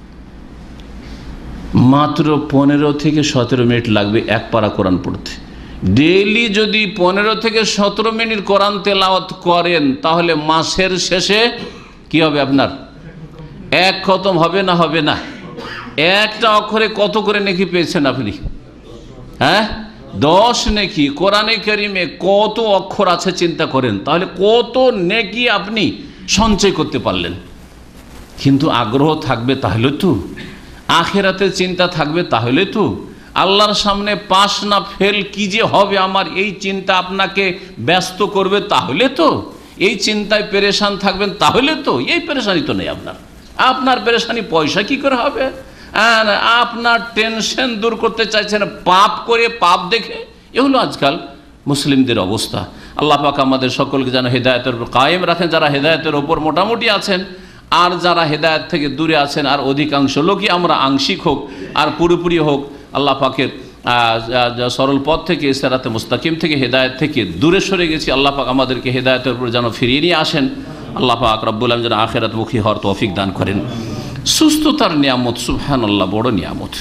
মাত্র পনেরো থেকে সতেরো মিনিট লাগবে এক পারা কোরআন পড়তে। ডেইলি যদি পনেরো থেকে সতেরো মিনিট কোরআন তেলাওয়াত করেন তাহলে মাসের শেষে কি হবে? আপনার এক খতম হবে না? হবে না? একটা অক্ষরে কত করে নেকি পেয়েছেন আপনি? হ্যাঁ, দশ নেকি। কোরআনে কারিমে কত অক্ষর আছে চিন্তা করেন, তাহলে কত নেকি আপনি সঞ্চয় করতে পারলেন। কিন্তু আগ্রহ থাকবে তাহলে তো, আখেরাতে চিন্তা থাকবে তাহলে তো, আল্লাহর সামনে পাস না ফেল কি যে হবে আমার এই চিন্তা আপনাকে ব্যস্ত করবে তাহলে তো, এই চিন্তায় পেরেশান থাকবেন তাহলে তো। এই পেরেশানি তো নেই আপনার। আপনার পেরেশানি পয়সা কি করে হবে? আর আপনার টেনশন দূর করতে চাইছেন পাপ করে, পাপ দেখে। এ হলো আজকাল মুসলিমদের অবস্থা। আল্লাহ পাক আমাদের সকলকে যেন হেদায়েতের উপর কায়েম রাখেন, যারা হেদায়েতের ওপর মোটামুটি আছেন, আর যারা হেদায়েত থেকে দূরে আছেন, আর অধিকাংশ লোকই আমরা আংশিক হোক আর পুরোপুরি হোক আল্লাহ পাকের সরল পথ থেকে, সিরাতে মুস্তাকিম থেকে, হেদায়েত থেকে দূরে সরে গেছি। আল্লাহ পাক আমাদেরকে হেদায়েতের উপর যেন ফিরিয়ে নিয়ে আসেন। আল্লাহ পাক রব্বুল আলামিন যেন আখিরাতমুখী হওয়ার তৌফিক দান করেন। সুস্থতার নিয়ামত, সুবহানাল্লাহ, বড় নিয়ামত।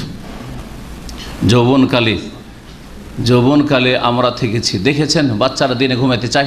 যৌবনকালে যৌবনকালে আমরা থেকেছি, দেখেছেন বাচ্চারা দিনে ঘুমাতে চায়,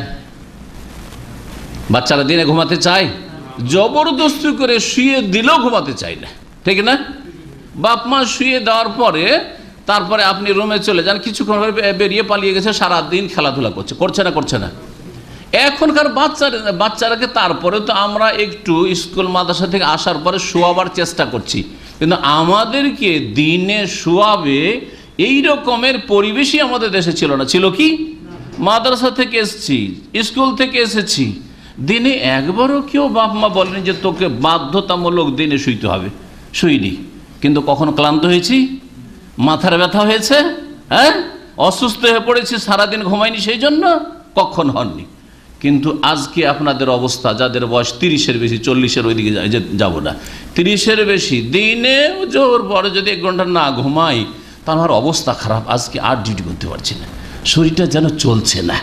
বাচ্চারা দিনে ঘুমাতে চায়, জবরদস্তি করে শুয়ে দিলেও ঘুমাতে চায় না, ঠিক না? বাপ মা শুয়ে দেওয়ার পরে তারপরে আপনি রুমে চলে যান, কিছুক্ষণ বেরিয়ে পালিয়ে গেছে, সারাদিন খেলাধুলা করছে, করছে না করছে না এখনকার বাচ্চারা বাচ্চারাকে তারপরে তো আমরা একটু স্কুল মাদ্রাসা থেকে আসার পরে শোয়াবার চেষ্টা করছি, কিন্তু আমাদেরকে দিনে শোয়াবে এই রকমের পরিবেশই আমাদের দেশে ছিল না। ছিল কি? মাদ্রাসা থেকে এসেছি, স্কুল থেকে এসেছি, দিনে একবারও কেউ বাপ মা বলেনি যে তোকে বাধ্যতামূলক দিনে শুইতে হবে, শুইনি। কিন্তু কখনো ক্লান্ত হয়েছি, মাথার ব্যথা হয়েছে, হ্যাঁ, অসুস্থ হয়ে পড়েছি, সারাদিন ঘুমাইনি, সেই জন্য কখন হননি। কিন্তু আজকে আপনাদের অবস্থা, যাদের বয়স তিরিশের বেশি, চল্লিশের ওইদিকে যাব না, তিরিশের বেশি, দিনে জোর পরে যদি এক ঘন্টা না ঘুমাই তা আমার অবস্থা খারাপ। আজকে আর ডিউটি করতে পারছি না, শরীরটা যেন চলছে না।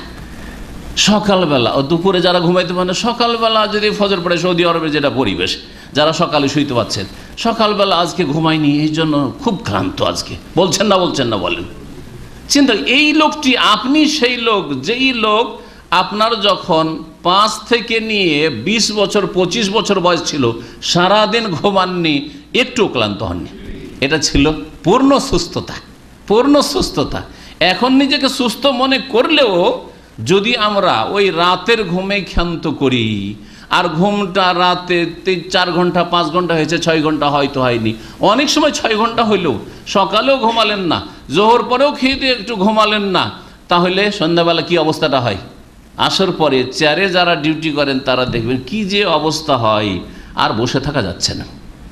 সকালবেলা ও দুপুরে যারা ঘুমাইতে পারে না, সকালবেলা যদি ফজর পড়ে, সৌদি আরবের যেটা পরিবেশ, যারা সকালে শুইতে পারছেন, সকালবেলা আজকে ঘুমাইনি, এই জন্য খুব ক্লান্ত আজকে। বলছেন না বলছেন না বলেন? চিন্তা, এই লোকটি আপনি সেই লোক, যেই লোক আপনার যখন পাঁচ থেকে নিয়ে বিশ বছর পঁচিশ বছর বয়স ছিল, সারাদিন ঘুমাননি, একটু ক্লান্ত হননি। এটা ছিল পূর্ণ সুস্থতা, পূর্ণ সুস্থতা। এখন নিজেকে সুস্থ মনে করলেও যদি আমরা ওই রাতের ঘুমে ক্ষান্ত করি, আর ঘুমটা রাতে তিন চার ঘন্টা পাঁচ ঘন্টা হয়েছে, ছয় ঘন্টা হয়তো হয়নি, অনেক সময় ছয় ঘন্টা হইলেও সকালেও ঘুমালেন না, জোহর পরেও খেয়ে দিয়ে একটু ঘুমালেন না, তাহলে সন্ধ্যাবেলা কি অবস্থাটা হয়? আসর পরে চেয়ারে যারা ডিউটি করেন তারা দেখবেন কি যে অবস্থা হয়, আর বসে থাকা যাচ্ছে না।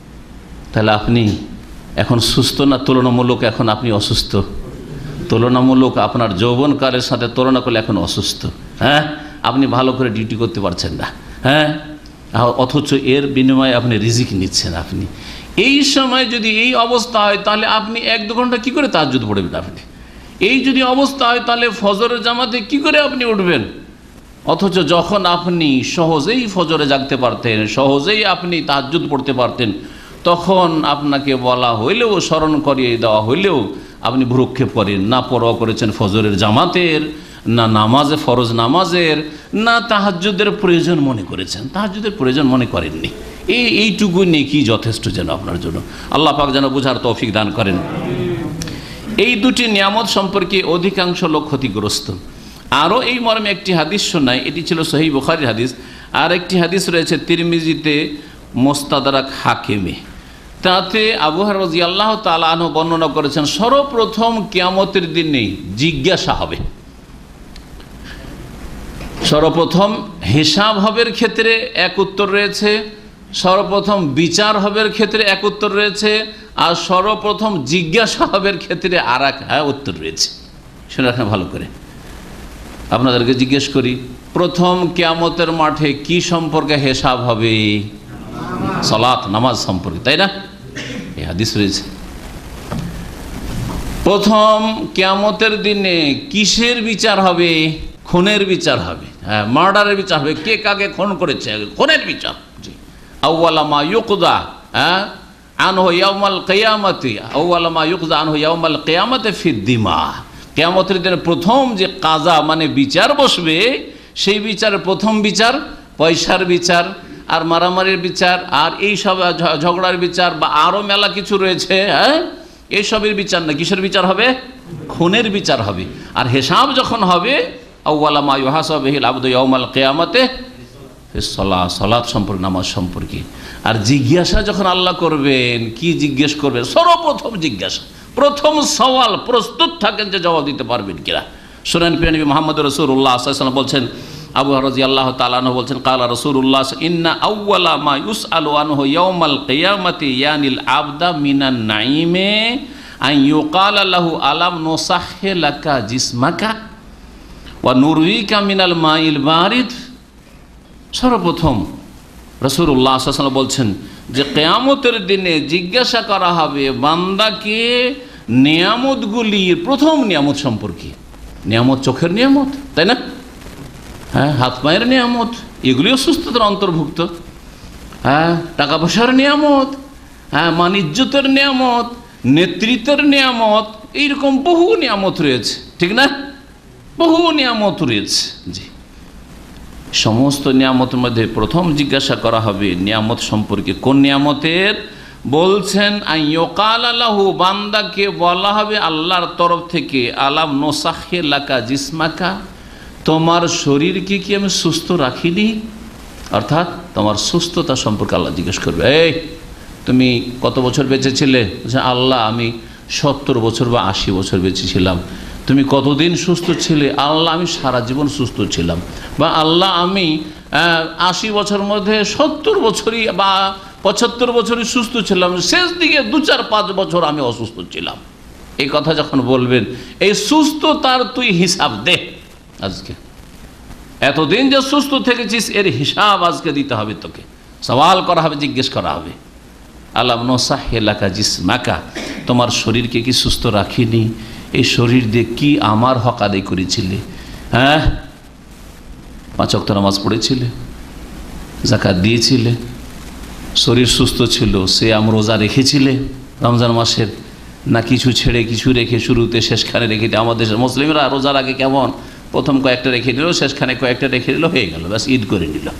তাহলে আপনি এখন সুস্থ না তুলনামূলক এখন আপনি অসুস্থ? তুলনামূলক আপনার যৌবনকালের সাথে তুলনা করলে এখন অসুস্থ। হ্যাঁ, আপনি ভালো করে ডিউটি করতে পারছেন না, হ্যাঁ, অথচ এর বিনিময়ে আপনি রিজিক নিচ্ছেন। আপনি এই সময় যদি এই অবস্থা হয়, তাহলে আপনি এক দু ঘন্টা কী করে তাহাজ্জুদ পড়বেন? আপনি এই যদি অবস্থা হয়, তাহলে ফজরের জামাতে কি করে আপনি উঠবেন? অথচ যখন আপনি সহজেই ফজরে জাগতে পারতেন, সহজেই আপনি তাহাজ্জুদ পড়তে পারতেন, তখন আপনাকে বলা হইলেও, স্মরণ করিয়ে দেওয়া হইলেও আপনি ভ্রুক্ষেপ করেন না, পরোয়া করেছেন ফজরের জামাতের, না নামাজে, ফরজ নামাজের, না তাহাজ্জুদের প্রয়োজন মনে করেছেন, তাহাজ্জুদের প্রয়োজন মনে করেননি। এই এইটুকু নেকি যথেষ্ট যেন আপনার জন্য। আল্লাহ পাক যেন বুঝার তৌফিক দান করেন। এই দুটি নিয়ামত সম্পর্কে অধিকাংশ লোক ক্ষতিগ্রস্ত। আরও এই মর্মে একটি হাদিস শোনায়, এটি ছিল সহিহ বুখারীর হাদিস। আর একটি হাদিস রয়েছে তিরমিজিতে, মুস্তাদরাক হাকিমে। তাতে আবু হুরায়রা রাদিয়াল্লাহু তাআলা আনহু বর্ণনা করেছেন, সর্বপ্রথম কিয়ামতের দিনে জিজ্ঞাসা হবে, সর্বপ্রথম হিসাব হবের ক্ষেত্রে এক উত্তর রয়েছে, সর্বপ্রথম বিচার হবের ক্ষেত্রে এক উত্তর রয়েছে, আর সর্বপ্রথম জিজ্ঞাসা হবের ক্ষেত্রে আর এক উত্তর রয়েছে। শুনে রাখেন ভালো করে। আপনাদেরকে জিজ্ঞেস করি, প্রথম কিয়ামতের মাঠে কি সম্পর্কে হিসাব হবে? সালাত, নামাজ সম্পর্কে, তাই না? এই হাদিস রয়েছে। প্রথম কিয়ামতের দিনে কিসের বিচার হবে? খুনের বিচার হবে, হ্যাঁ, মার্ডারের বিচার হবে, কে কাকে খুন করেছে, খুনের বিচার। জি, আউয়ালা মা ইউকদা হ্যাঁ আনহু ইয়াউমাল কিয়ামতি, আউয়ালা মা ইউকদা আনহু ইয়াউমাল কিয়ামতি ফিদ দিমা। কিয়ামতের দিনে প্রথম যে কাজা মানে বিচার বসবে, সেই বিচারের প্রথম বিচার পয়সার বিচার, আর মারামারির বিচার, আর এই সব ঝগড়ার বিচার, বা আরও মেলা কিছু রয়েছে, হ্যাঁ, এইসবের বিচার না, কিসের বিচার হবে? খুনের বিচার হবে। আর হিসাব যখন হবে, আউয়ালা মা ইউহাসাবু বিহিল আবদু ইয়াউমাল কিয়ামতি ফিস-সালাত, সালাত সম্পর্কে, নামাজ সম্পর্কে। আর জিজ্ঞাসা যখন আল্লাহ করবেন, কি জিজ্ঞেস করবেন? সর্বপ্রথম জিজ্ঞাসা, প্রথম সওয়াল, প্রস্তুত থাকেন যে জবাব দিতে পারবেন কিনা। শুনেন, প্রিয় নবী মুহাম্মদ রাসূলুল্লাহ সাল্লাল্লাহু আলাইহি ওয়াসাল্লাম বলছেন, আবু রাদিয়াল্লাহু তাআলা আনহু বলছেন ক্বালা রাসূলুল্লাহ ইন্না আউওয়ালা মা ইউসআলু আনহু ইয়াউমাল কিয়ামাতি ইয়ানিল আবদা মিনান নাঈমে আন ইউকালা লাহু আলাম নুসাহহি লাকা জিসমাকা ওয়া নুরবিকা মিনাল মাইল বারিদ। সর্বপ্রথম রাসূলুল্লাহ সাল্লাল্লাহু আলাইহি ওয়াসাল্লাম বলছেন যে কিয়ামতের দিনে জিজ্ঞাসা করা হবে বান্দাকে নিয়ামতগুলির প্রথম নিয়ামত সম্পর্কে। নিয়ামত চোখের নিয়ামত, তাই না? হ্যাঁ, হাত পায়ের নিয়ামত, এগুলিও সুস্থতার অন্তর্ভুক্ত। হ্যাঁ, টাকা পয়সার নিয়ামত, হ্যাঁ, মান ইজ্জতের নিয়ামত, নেতৃত্বের নিয়ামত, এইরকম বহু নিয়ামত রয়েছে, ঠিক না? বহু নিয়ামত রয়েছে। জি, সমস্ত নিয়ামতের মধ্যে প্রথম জিজ্ঞাসা করা হবে নিয়ামত সম্পর্কে। কোন নিয়ামতের? বলছেন আইয়ুকাল লাহু, বান্দাকে বলা হবে আল্লাহর তরফ থেকে আলাম নুসাহহি লাকা জিসমাকা, তোমার শরীরকে কি আমি সুস্থ রাখিনি? অর্থাৎ তোমার সুস্থতা সম্পর্কে আল্লাহ জিজ্ঞেস করবে। এই তুমি কত বছর বেঁচে ছিলে? আল্লাহ আমি সত্তর বছর বা আশি বছর বেঁচে ছিলাম। তুমি কতদিন সুস্থ ছিলে? আল্লাহ আমি সারা জীবন সুস্থ ছিলাম। বা আল্লাহ আমি আশি বছর মধ্যে সত্তর বছরই বা পঁচাত্তর বছরই সুস্থ ছিলাম, শেষ দিকে দু চার পাঁচ বছর আমি অসুস্থ ছিলাম। এই কথা যখন বলবেন, এই সুস্থতার তুই হিসাব দে। আজকে এতদিন যে সুস্থ থেকেছিস এর হিসাব আজকে দিতে হবে, তোকে সওয়াল করা হবে, জিজ্ঞেস করা হবে। আলাম নুসাহহি লাকা জিসমাকা, তোমার শরীরকে কি সুস্থ রাখিনি? এই শরীর দিয়ে কি আমার হক আদায় করেছিলে? হ্যাঁ, পাঁচ ওয়াক্ত নামাজ পড়েছিলে, যাকাত দিয়েছিলে, শরীর সুস্থ ছিল, সিয়াম রোজা রেখেছিলে রমজান মাসের, না কিছু ছেড়ে কিছু রেখে শুরুতে শেষখানে রেখে দিয়ে? আমাদের মুসলিমরা রোজার আগে কেমন প্রথম কয়েকটা রেখে নিল, শেষখানে কয়েকটা রেখে নিল, হয়ে গেল, ব্যাস ঈদ করে নিল।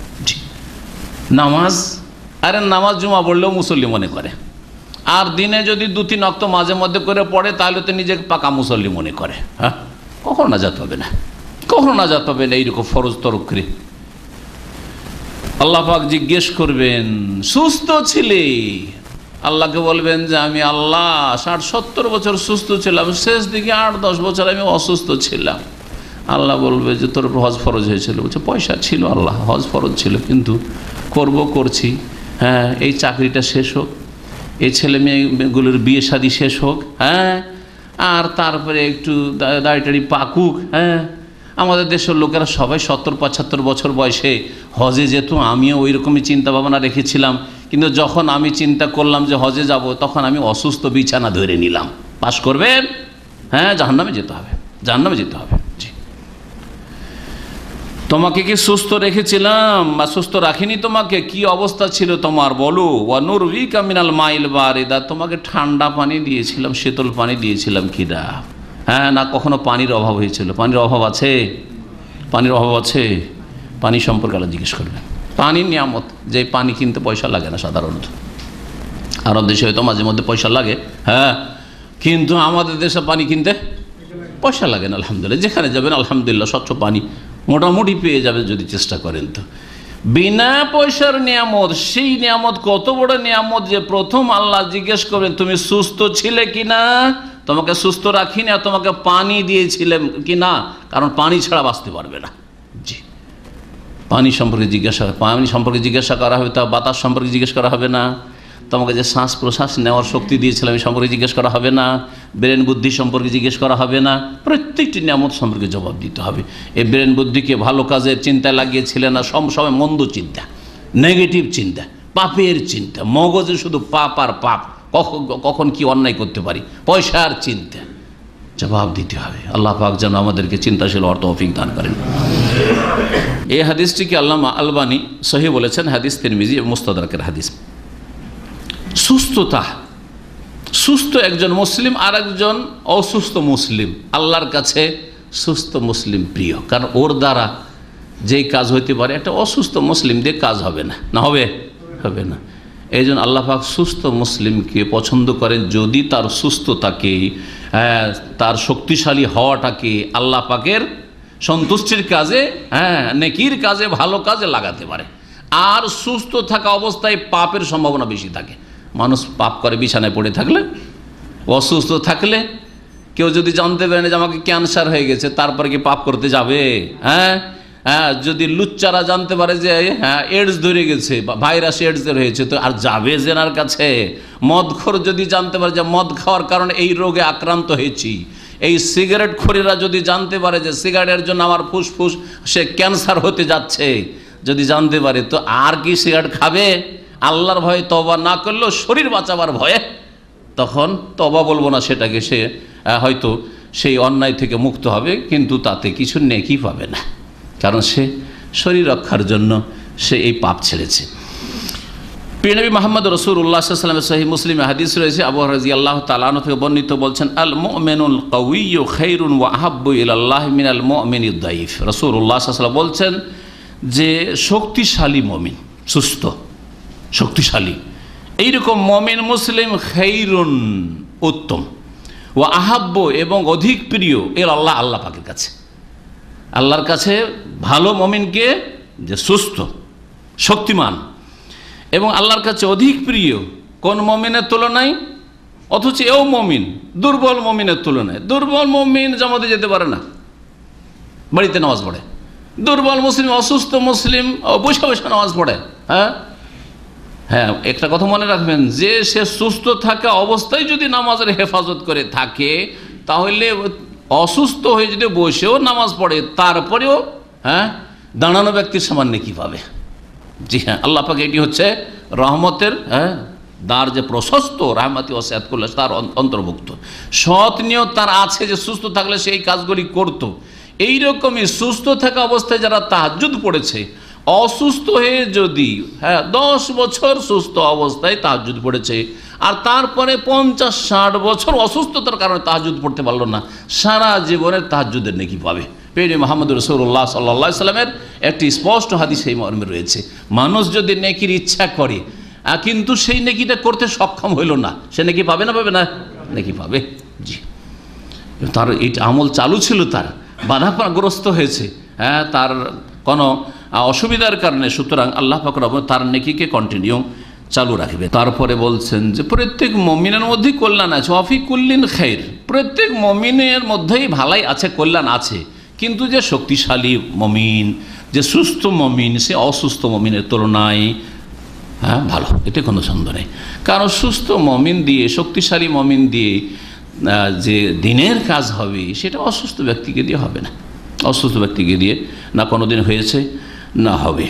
নামাজ, আরে নামাজ জুমা পড়লেও মুসল্লি মনে করে, আর দিনে যদি দু তিন ওয়াক্ত মাঝে মধ্যে করে পড়ে তাহলে তো নিজেকে পাকা মুসল্লি মনে করে। হ্যাঁ, কখনো নাজাত হবে না, কখনো নাজাত হবে না এইরকম ফরজ তরক করে। আল্লাহ পাক জিজ্ঞেস করবেন সুস্থ ছিলে? আল্লাহকে বলবেন যে আমি আল্লাহ ষাট সত্তর বছর সুস্থ ছিলাম, শেষ দিকে আট দশ বছর আমি অসুস্থ ছিলাম। আল্লাহ বলবে যে তোর হজ ফরজ হয়েছিল। বলছে পয়সা ছিল আল্লাহ, হজ ফরজ ছিল, কিন্তু করব করছি। হ্যাঁ, এই চাকরিটা শেষ হোক, এই ছেলে মেয়েগুলোর বিয়ে শাদী শেষ হোক, হ্যাঁ, আর তারপরে একটু দাড়ি টাড়ি পাকুক। হ্যাঁ, আমাদের দেশের লোকেরা সবাই সত্তর পঁচাত্তর বছর বয়সে হজে যেত, আমিও ওই রকমই চিন্তা ভাবনা রেখেছিলাম, কিন্তু যখন আমি চিন্তা করলাম যে হজে যাব, তখন আমি অসুস্থ, বিছানা ধরে নিলাম। পাস করবেন? হ্যাঁ, জাহান্নামে যেতে হবে, জাহান্নামে যেতে হবে। জি, তোমাকে কি সুস্থ রেখেছিলাম বা সুস্থ রাখিনি? তোমাকে কি অবস্থা ছিল তোমার বলো? ওয়া নুরবিকা মিনাল মাইল বারিদা, তোমাকে ঠান্ডা পানি দিয়েছিলাম, শীতল পানি দিয়েছিলাম কিনা? হ্যাঁ, না কখনো পানির অভাব হয়েছিল? পানির অভাব আছে? পানির অভাব আছে? পানি সম্পর্কে আল্লাহ জিজ্ঞেস করবেন। পানির নিয়ামত, যে পানি কিনতে পয়সা লাগে না সাধারণত। আরব দেশে হয়তো মাঝে মধ্যে পয়সা লাগে, হ্যাঁ, কিন্তু আমাদের দেশে পানি কিনতে পয়সা লাগে না। আলহামদুলিল্লাহ, যেখানে যাবেন আলহামদুলিল্লাহ স্বচ্ছ পানি মোটামুটি পেয়ে যাবেন যদি চেষ্টা করেন। তো বিনা পয়সার নিয়ামত, সেই নিয়ামত কত বড় নিয়ামত যে প্রথম আল্লাহ জিজ্ঞেস করবেন তুমি সুস্থ ছিলে কিনা, তোমাকে সুস্থ রাখিনি, আর তোমাকে পানি দিয়েছিলেন কি না, কারণ পানি ছাড়া বাঁচতে পারবে না। জি, পানি সম্পর্কে জিজ্ঞাসা, পানি সম্পর্কে জিজ্ঞাসা করা হবে, তা বাতাস সম্পর্কে জিজ্ঞেস করা হবে না, তোমাকে যে শ্বাস প্রশ্বাস নেওয়ার শক্তি দিয়েছিলাম এই সম্পর্কে জিজ্ঞেস করা হবে না, ব্রেন বুদ্ধি সম্পর্কে জিজ্ঞেস করা হবে না, প্রত্যেকটি নিয়ামত সম্পর্কে জবাব দিতে হবে। এই ব্রেন বুদ্ধিকে ভালো কাজের চিন্তায় লাগিয়েছিলেন না, সব সময় মন্দ চিন্তা, নেগেটিভ চিন্তা, পাপের চিন্তা, মগজে শুধু পাপ আর পাপ, কখন কখন কি অন্যায় করতে পারি, পয়সার চিন্তা, জবাব দিতে হবে। আল্লাহ পাক যেন আমাদেরকে চিন্তাশীল হওয়ার তৌফিক দান করেন। এই হাদিসটিকে আল্লামা আলবানী সহিহ বলেছেন, হাদিস তিরমিজি এবং মুস্তাদরাকের হাদিস। সুস্থতা, সুস্থ একজন মুসলিম আর একজন অসুস্থ মুসলিম, আল্লাহর কাছে সুস্থ মুসলিম প্রিয়, কারণ ওর দ্বারা যেই কাজ হইতে পারে একটা অসুস্থ মুসলিম দিয়ে কাজ হবে না। না হবে? হবে না। এই জন্য আল্লাহ পাক সুস্থ মুসলিমকে পছন্দ করেন যদি তার সুস্থতাকে, তার শক্তিশালী হওয়াটাকে আল্লাহ পাকের সন্তুষ্টির কাজে, হ্যাঁ, নেকির কাজে, ভালো কাজে লাগাতে পারে। আর সুস্থ থাকা অবস্থায় পাপের সম্ভাবনা বেশি থাকে। মানুষ পাপ করে বিছানায় পড়ে থাকলে, অসুস্থ থাকলে, কেউ যদি জানতে পারে যে আমাকে ক্যান্সার হয়ে গেছে, তারপরে কি পাপ করতে যাবে? হ্যাঁ, হ্যাঁ যদি লুচ্চারা জানতে পারে যে হ্যাঁ এডস ধরে গেছে বা ভাইরাস এডস হয়েছে, তো আর যাবে জেনার কাছে? মদখোর যদি জানতে পারে যে মদ খাওয়ার কারণে এই রোগে আক্রান্ত হয়েছি, এই সিগারেট খোরেরা যদি জানতে পারে যে সিগারেটের জন্য আমার ফুসফুস সে ক্যান্সার হতে যাচ্ছে, যদি জানতে পারে, তো আর কি সিগারেট খাবে? আল্লাহর ভয়ে তওবা না করলেও শরীর বাঁচাবার ভয়ে তখন তওবা বলবো না, সেটাকে সে হয়তো সেই অন্যায় থেকে মুক্ত হবে, কিন্তু তাতে কিছু নেকি পাবে না, কারণ সে শরীর রক্ষার জন্য সে এই পাপ ছেড়েছে। প্রিয় নবী মুহাম্মদ রাসূলুল্লাহ সাল্লাল্লাহু আলাইহি ওয়াসাল্লামের সহিহ মুসলিমে হাদিস রয়েছে, আবু হুরায়রা রাদিয়াল্লাহু তাআলা আনহু থেকে বর্ণিত, বলছেন আল মুমিনুল কাওয়িয়্যু খায়রুন ওয়া আহাব্বু ইলাল্লাহি মিনাল মুমিনিদ দাঈফ। রাসূলুল্লাহ সাল্লাল্লাহু আলাইহি ওয়াসাল্লাম বলছেন যে শক্তিশালী মুমিন, সুস্থ শক্তিশালী এইরকম মুমিন মুসলিম খায়রুন উত্তম, ওয়া আহাব্বু এবং অধিক প্রিয় ইলাল্লাহ আল্লাহ পাকের কাছে। আল্লাহর কাছে ভালো মুমিনকে যে সুস্থ শক্তিমান, এবং আল্লাহর কাছে অধিক প্রিয় কোন মুমিনের তুলনায়? অথচ এও মুমিন দুর্বল মুমিনের তুলনায়। দুর্বল মুমিন জামাতে যেতে পারে না, বাড়িতে নামাজ পড়ে। দুর্বল মুসলিম, অসুস্থ মুসলিম বসে বসে নামাজ পড়ে। হ্যাঁ হ্যাঁ একটা কথা মনে রাখবেন, যে সে সুস্থ থাকা অবস্থায় যদি নামাজের হেফাজত করে থাকে, তাহলে অসুস্থ হয়ে যদি বসেও নামাজ পড়ে, তারপরেও হ্যাঁ দাঁড়ানো ব্যক্তির সমান নেকি পাবে। জি হ্যাঁ, আল্লাহ পাক এটি হচ্ছে রহমতের হ্যাঁ দ্বার যে প্রশস্ত, রাহমাতি ওয়াসিআত কুল্লা শৈ, তার অন্তর্ভুক্ত। সৎ নিয়ত তার আছে যে সুস্থ থাকলে সেই কাজগুলি করত। এইরকমই সুস্থ থাকা অবস্থায় যারা তাহাজ্জুদ পড়েছে, অসুস্থ হয়ে যদি হ্যাঁ দশ বছর সুস্থ অবস্থায় তাহাজ্জুদ পড়েছে, আর তারপরে পঞ্চাশ ষাট বছর অসুস্থতার কারণে তাহাজ্জুদ পড়তে পারলো না, সারা জীবনের তাহাজ্জুদের নেকি পাবে। প্রিয় মুহাম্মদ রাসূলুল্লাহ সাল্লাল্লাহু আলাইহি ওয়াসাল্লামের একটি স্পষ্ট হাদিস এই মর্মে রয়েছে, মানুষ যদি নেকির ইচ্ছা করে কিন্তু সেই নেকিটা করতে সক্ষম হইল না, সে নেকি পাবে না পাবে না? নেকি পাবে। জি, তার এই আমল চালু ছিল, তার বাধাগ্রস্ত হয়েছে হ্যাঁ তার কোনো অসুবিধার কারণে, সুতরাং আল্লাহ পাক রব্বুল তার নেকিকে কন্টিনিউ চালু রাখবে। তারপরে বলছেন যে প্রত্যেক মুমিনের মধ্যেই কল্যাণ আছে, ওয়াফি কুল্লিন খাইর, প্রত্যেক মুমিনের মধ্যেই ভালাই আছে, কল্যাণ আছে, কিন্তু যে শক্তিশালী মুমিন, যে সুস্থ মুমিন, সে অসুস্থ মুমিনের তুলনায় হ্যাঁ ভালো, এতে কোনো সন্দেহ নেই। কারণ সুস্থ মুমিন দিয়ে, শক্তিশালী মুমিন দিয়ে যে দিনের কাজ হবে, সেটা অসুস্থ ব্যক্তিকে দিয়ে হবে না, অসুস্থ ব্যক্তিকে দিয়ে না কোনো দিন হয়েছে না হবে।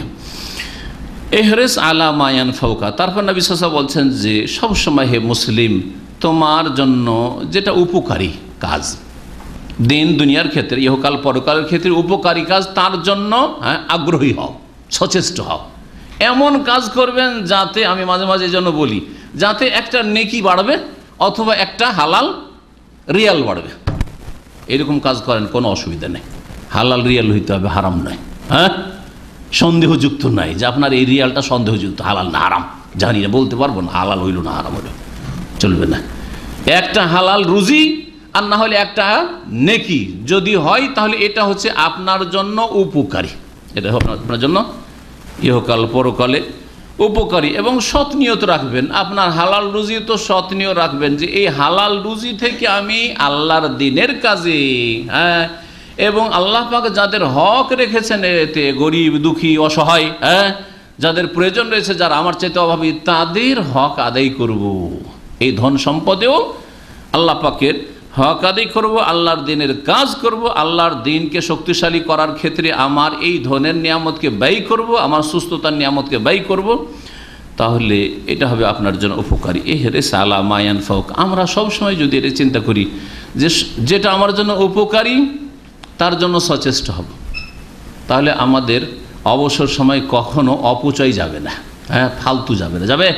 এহরেস আলা মায়ান ফাউকা। তারপর নবী সাল্লাল্লাহু আলাইহি ওয়াসাল্লাম বলছেন যে সবসময় হে মুসলিম, তোমার জন্য যেটা উপকারী কাজ, দিন দুনিয়ার ক্ষেত্রে, ইহকাল পরকালের ক্ষেত্রে উপকারী কাজ, তার জন্য হ্যাঁ আগ্রহী হও, সচেষ্ট হও। এমন কাজ করবেন যাতে, আমি মাঝে মাঝে জন্য বলি, যাতে একটা নেকি বাড়বে অথবা একটা হালাল রিয়াল বাড়বে। এরকম কাজ করেন, কোনো অসুবিধা নেই। হালাল রিয়াল হইতে হবে, হারাম নয়। হ্যাঁ সন্দেহযুক্ত নাই যে আপনার এই রিয়ালটা সন্দেহযুক্ত, হালাল না হারাম জানি না, বলতে পারবো না হালাল হইল না হারাম হইল, চলবে না। একটা হালাল রুজি আর না হলে একটা নেকি যদি হয়, তাহলে এটা হচ্ছে আপনার জন্য উপকারী, এটা আপনার জন্য ইহকাল পরকালে উপকারী। এবং সৎ নিয়ত রাখবেন, আপনার হালাল রুজি তো সৎ নিয়ত রাখবেন যে এই হালাল রুজি থেকে আমি আল্লাহর দ্বীনের কাজে হ্যাঁ, এবং আল্লাহ পাক যাদের হক রেখেছেন, এতে গরিব দুঃখী অসহায় হ্যাঁ যাদের প্রয়োজন রয়েছে, যারা আমার চাইতে অভাবী, তাদের হক আদায় করব। এই ধন সম্পদেও আল্লাহ পাকের হক আদায় করব, আল্লাহর দ্বীনের কাজ করব, আল্লাহর দ্বীনকে শক্তিশালী করার ক্ষেত্রে আমার এই ধনের নিয়ামতকে ব্যয় করব, আমার সুস্থতার নিয়ামতকে ব্যয় করব, তাহলে এটা হবে আপনার জন্য উপকারী। এ হেরে সালা মায়ান ফাউক। আমরা সবসময় যদি এটা চিন্তা করি যে যেটা আমার জন্য উপকারী তার জন্য সচেষ্ট হব, তাহলে আমাদের অবসর সময় কখনো অপচয় যাবে না, হ্যাঁ ফালতু যাবে না। যাবে